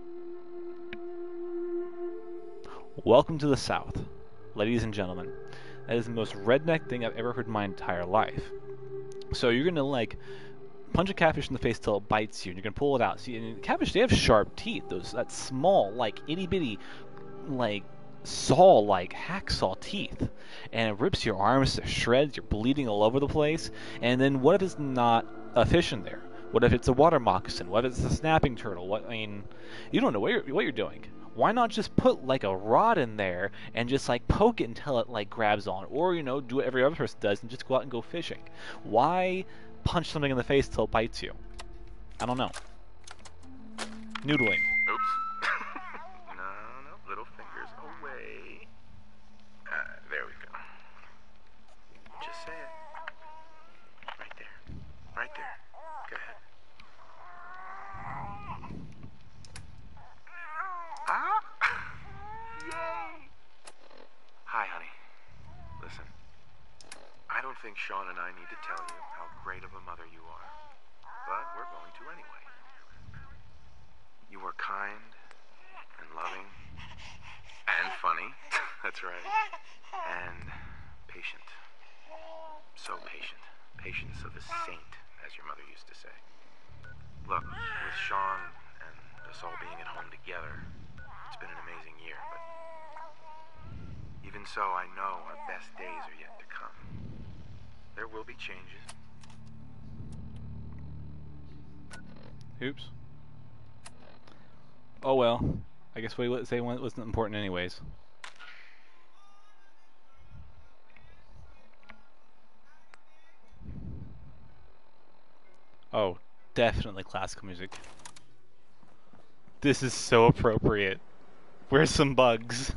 Welcome to the South, ladies and gentlemen. That is the most redneck thing I've ever heard in my entire life. So you're gonna like punch a catfish in the face till it bites you, and you're gonna pull it out. See, and catfish, they have sharp teeth. That small, like itty bitty, like saw, like hacksaw teeth, and it rips your arms to shreds. You're bleeding all over the place. And then what if it's not a fish in there? What if it's a water moccasin? What if it's a snapping turtle? I mean, you don't know what you're doing. Why not just put like a rod in there and just like poke it until it like grabs on, or do what every other person does and just go out and go fishing? Why punch something in the face till it bites you? I don't know. Noodling. Oops. No, little fingers away. There we go. Just say it. Right there. Right there. Go ahead. think Sean and I need to tell you how great of a mother you are, but we're going to anyway. You are kind and loving and funny, that's right, and patient. So patient. Patience of a saint, as your mother used to say. Look, with Sean and us all being at home together, it's been an amazing year, but even so, I know our best days are yet to come. There will be changes. Oops. Oh well. I guess what he say wasn't important anyways. Oh, definitely classical music. This is so appropriate. Where's some bugs?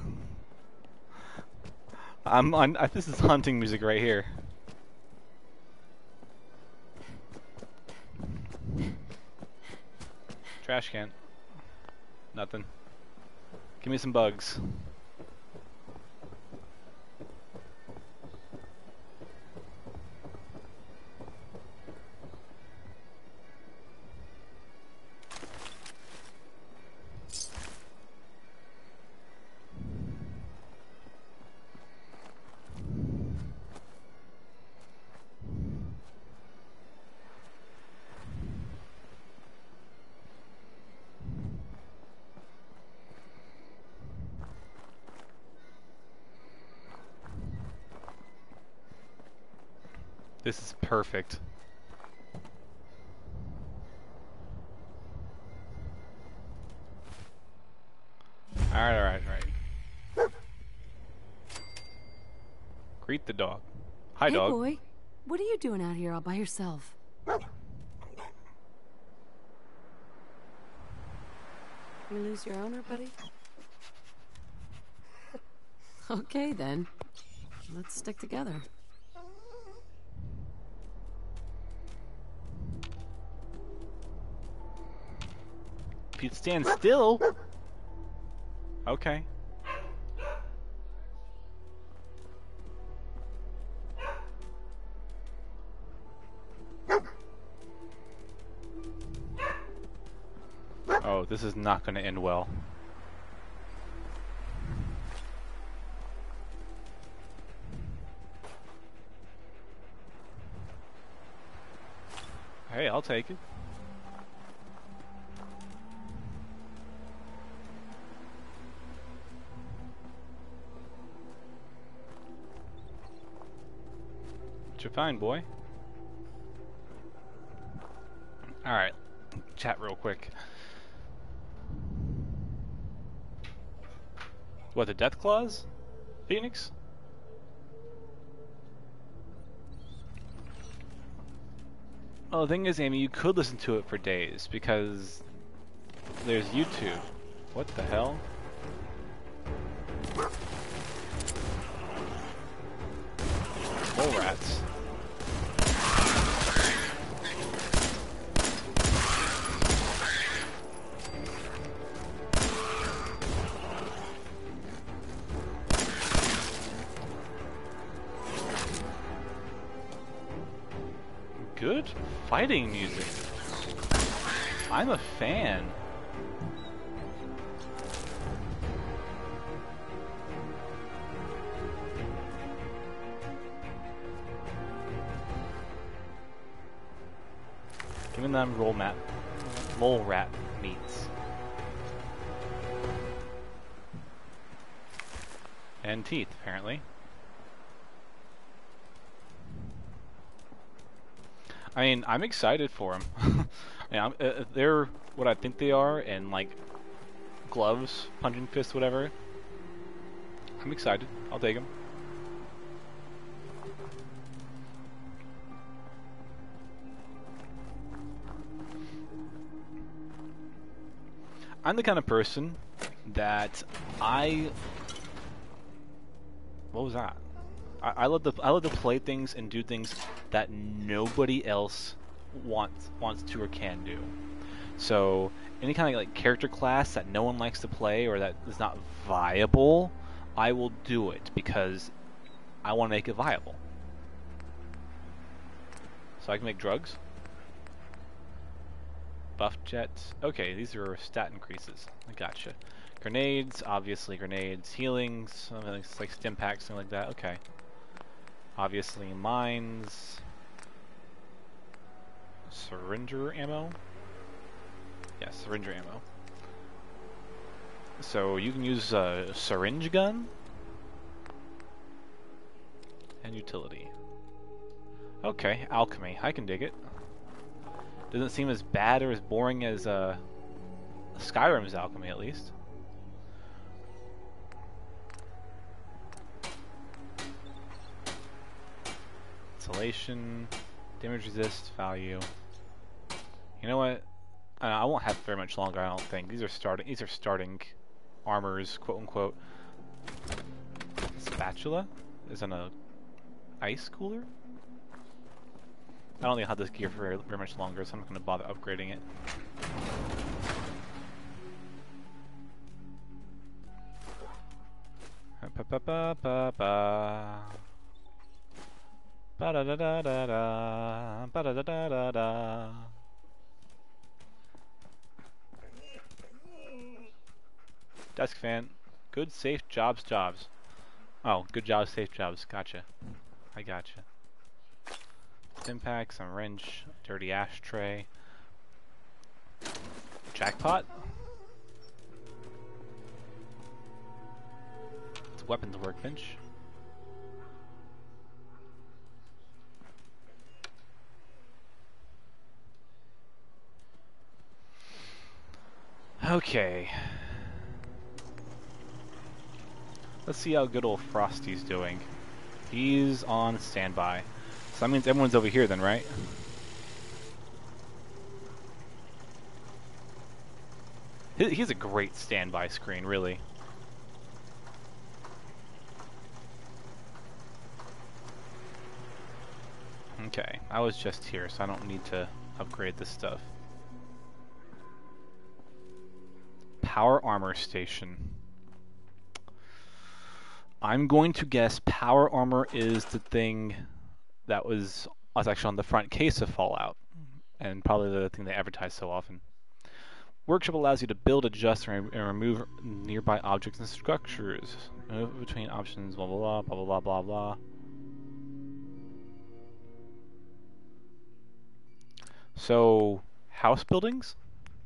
This is hunting music right here. Trash can. Nothing. Give me some bugs. This is perfect. Alright. Greet the dog. Hi, dog. Hey, boy. What are you doing out here all by yourself? You lose your owner, buddy? Okay, then. Let's stick together. If you'd stand still. Okay. Oh, this is not going to end well. Hey, I'll take it. What you find, boy? Alright, chat real quick. What, the Death Claws? Phoenix? Oh, the thing is, Amy, you could listen to it for days, because there's YouTube. What the hell? Mole rats. Good fighting music. I'm a fan. Giving them mole rat meats. And teeth, apparently. I mean, I'm excited for them. Yeah, they're what I think they are, and like gloves, punching fists, whatever. I'm excited. I'll take them. I'm the kind of person that what was that? I love to play things and do things that nobody else wants to or can do. So any kind of like character class that no one likes to play or that is not viable, I will do it because I want to make it viable. So I can make drugs. Buff jets. Okay, these are stat increases. I gotcha. Grenades, obviously grenades. Healings, something like stim packs, something like that. Okay. Obviously mines. Syringer ammo? Yeah, syringer ammo. So you can use a syringe gun and utility. Okay, alchemy. I can dig it. Doesn't seem as bad or as boring as Skyrim's alchemy, at least. Insulation, damage resist, value. You know what? I won't have very much longer. I don't think these are starting armors, quote unquote. Spatula is in a ice cooler. I don't think I'll have this gear for very much longer, so I'm not going to bother upgrading it. Desk fan. Good, safe jobs. Oh, good jobs, safe jobs. Gotcha. I gotcha. Stim some wrench, dirty ashtray. Jackpot? It's a weapons workbench. Okay. Let's see how good old Frosty's doing. He's on standby. So that means everyone's over here then, right? He's a great standby screen, really. Okay, I was just here, so I don't need to upgrade this stuff. Power armor station. I'm going to guess power armor is the thing that was actually on the front case of Fallout, and probably the thing they advertise so often. Workshop allows you to build, adjust, and remove nearby objects and structures. Move between options, blah blah blah, blah blah blah blah. So, house buildings?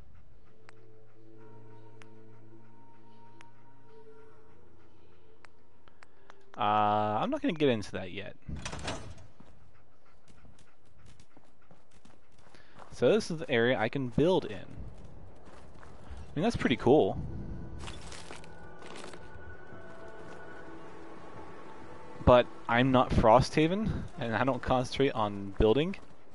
I'm not going to get into that yet. So this is the area I can build in. I mean, that's pretty cool. But I'm not Frosthaven, and I don't concentrate on building.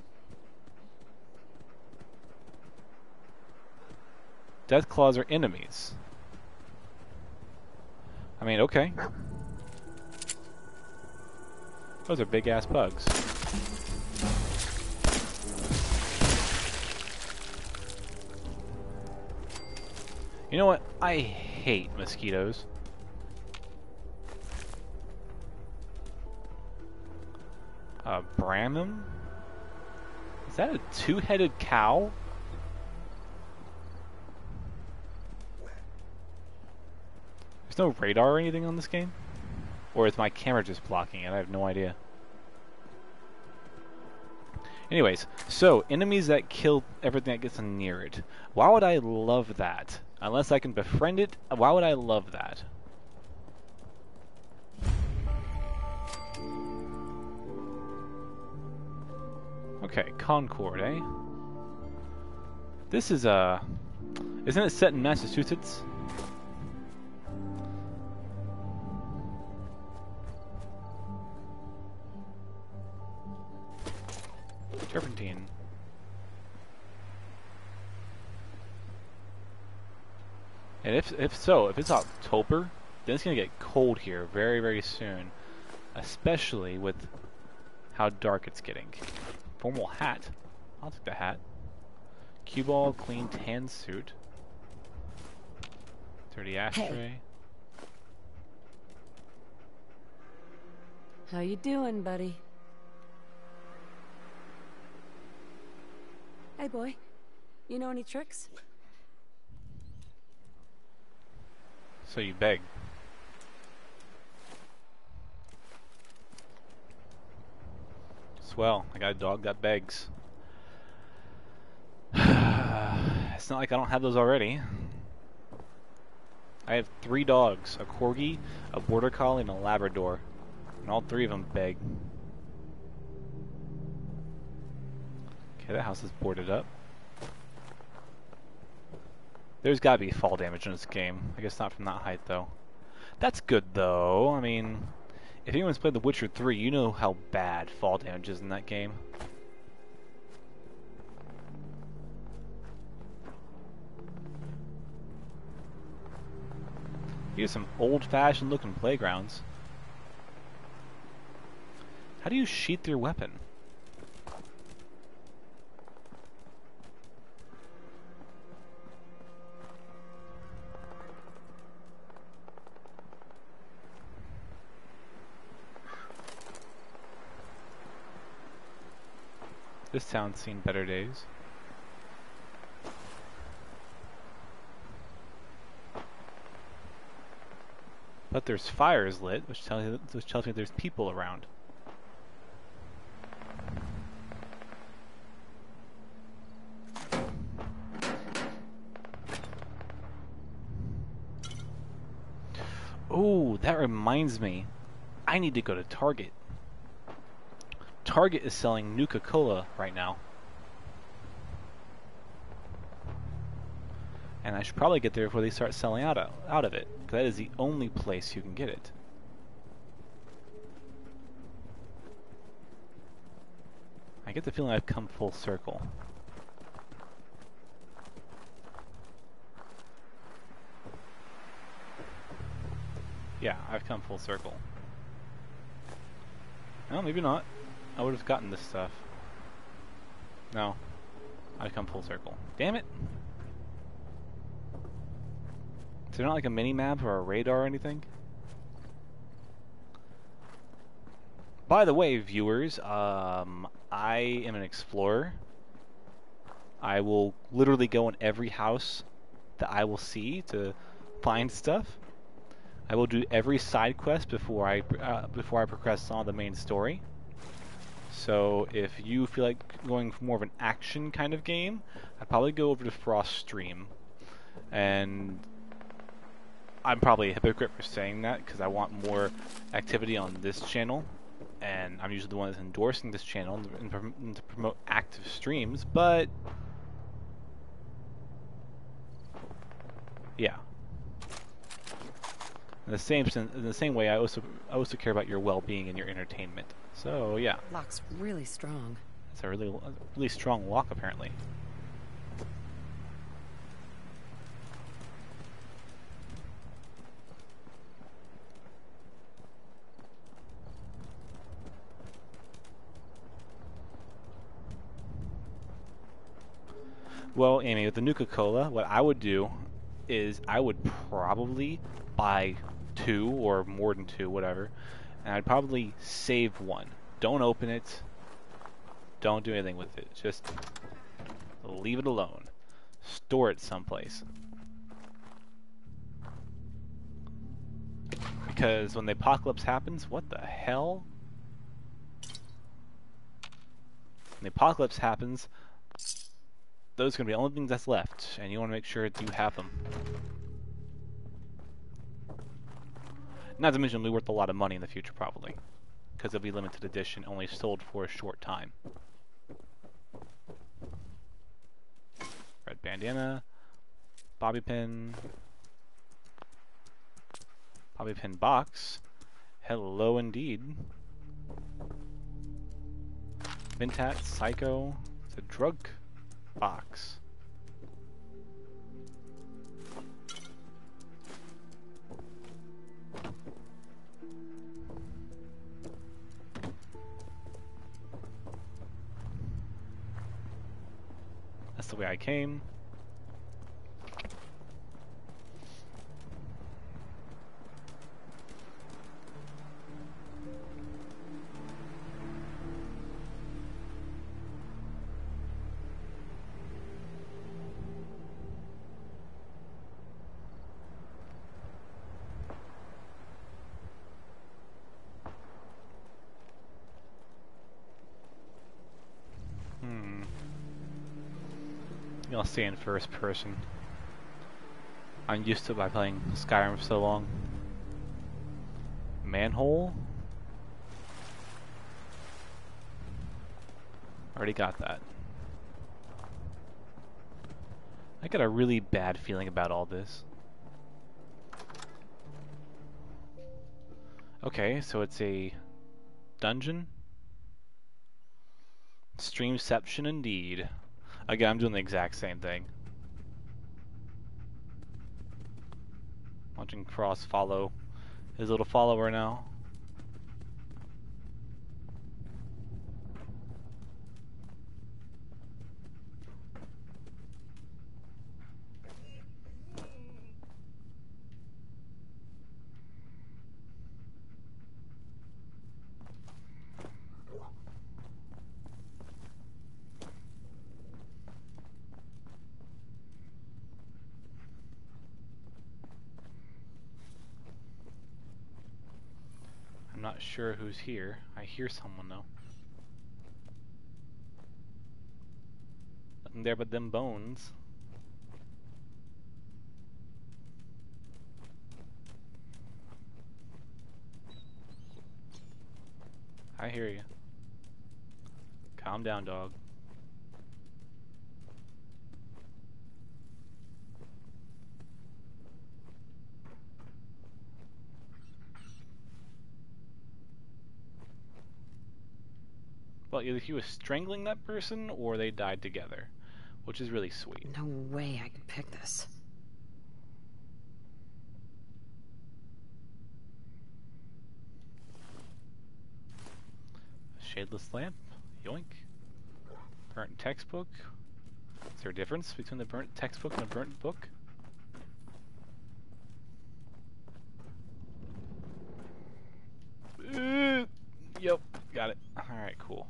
Deathclaws are enemies. I mean, okay. Those are big-ass bugs. You know what? I hate mosquitoes. Bramham? Is that a two-headed cow? There's no radar or anything on this game? Or is my camera just blocking it? I have no idea. Anyways, so, enemies that kill everything that gets near it. Why would I love that? Unless I can befriend it, why would I love that? Okay, Concord, eh? This is isn't it set in Massachusetts? Turpentine. And if it's October, then it's gonna get cold here very, very soon. Especially with how dark it's getting. Formal hat. I'll take the hat. Cue ball, clean tan suit. Dirty ashtray. Hey. How you doing, buddy? Hey, boy. You know any tricks? So you beg. Swell. I got a dog that begs. It's not like I don't have those already. I have 3 dogs, a corgi, a border collie, and a labrador. And all 3 of them beg. Okay, that house is boarded up. There's gotta be fall damage in this game. I guess not from that height, though. That's good, though. I mean, if anyone's played The Witcher 3, you know how bad fall damage is in that game. Here's some old-fashioned looking playgrounds. How do you sheath your weapon? This town's seen better days. But there's fires lit, which tells me there's people around. Oh, that reminds me. I need to go to Target. Target is selling Nuka-Cola right now. And I should probably get there before they start selling out of it. Because that is the only place you can get it. I get the feeling I've come full circle. Yeah, I've come full circle. No, maybe not. I would have gotten this stuff. No. I've come full circle. Damn it! Is there not like a mini-map or a radar or anything? By the way, viewers, I am an explorer. I will literally go in every house that I will see to find stuff. I will do every side quest before I progress on the main story. So if you feel like going for more of an action kind of game, I'd probably go over to Frost Stream. And I'm probably a hypocrite for saying that because I want more activity on this channel. And I'm usually the one that's endorsing this channel and to promote active streams, but yeah. In the same way, I also care about your well-being and your entertainment. So yeah. Lock's really strong. It's a really strong lock, apparently. Well, Amy, with the Nuka-Cola, what I would do is I would probably buy 2 or more than 2, whatever, and I'd probably save 1. Don't open it. Don't do anything with it. Just leave it alone. Store it someplace. Because when the apocalypse happens, what the hell? When the apocalypse happens, those are going to be the only things that's left, and you want to make sure that you have them. Not to mention, it'll be worth a lot of money in the future, probably. Because it'll be limited edition, only sold for a short time. Red bandana. Bobby pin. Bobby pin box. Hello indeed. Vintat, Psycho. It's a drug box. That's the way I came. I'll stay in first person. I'm used to it by playing Skyrim for so long. Manhole? Already got that. I got a really bad feeling about all this. Okay, so it's a dungeon? Streamception indeed. Again, I'm doing the exact same thing. Watching Cross follow his little follower now. I'm not sure who's here. I hear someone though. Nothing there but them bones. I hear you. Calm down, dog. Well, either he was strangling that person or they died together, which is really sweet. No way I can pick this. Shadeless lamp, yoink. Burnt textbook. Is there a difference between the burnt textbook and a burnt book? Yep, got it. Alright, cool.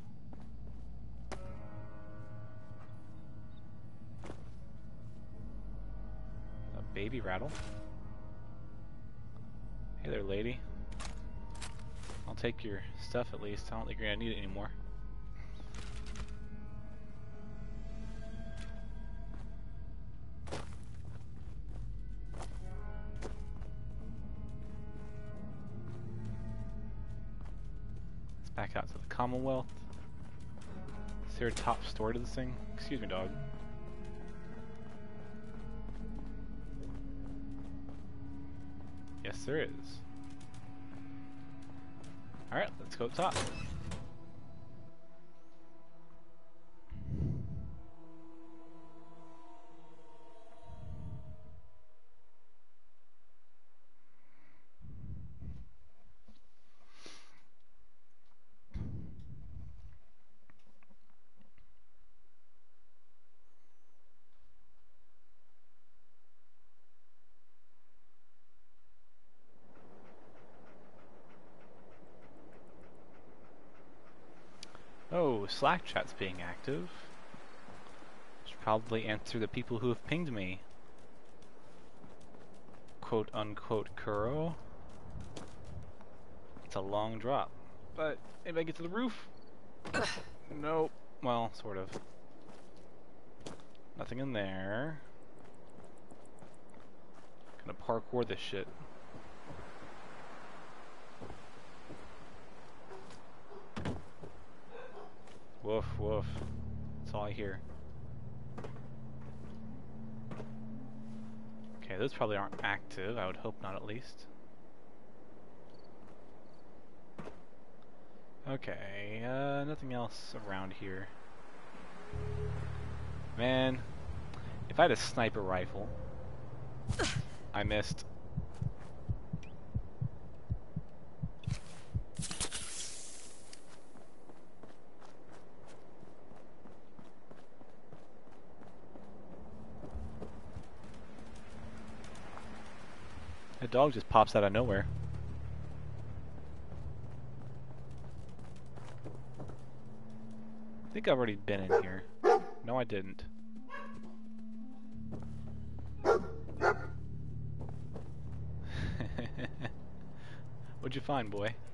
A baby rattle. Hey there, lady. I'll take your stuff at least. I don't think you're gonna need it anymore. Let's back out to the Commonwealth. Is there a top story to this thing? Excuse me, dog. Yes, there is. Alright, let's go up top. Oh, Slack chat's being active. Should probably answer the people who have pinged me. Quote unquote Kuro. It's a long drop. But anybody get to the roof? Nope. Well, sort of. Nothing in there. Gonna parkour this shit. Woof, woof. That's all I hear. Okay, those probably aren't active. I would hope not, at least. Okay, nothing else around here. Man, if I had a sniper rifle, I missed. A dog just pops out of nowhere. I think I've already been in here. No, I didn't. What'd you find, boy?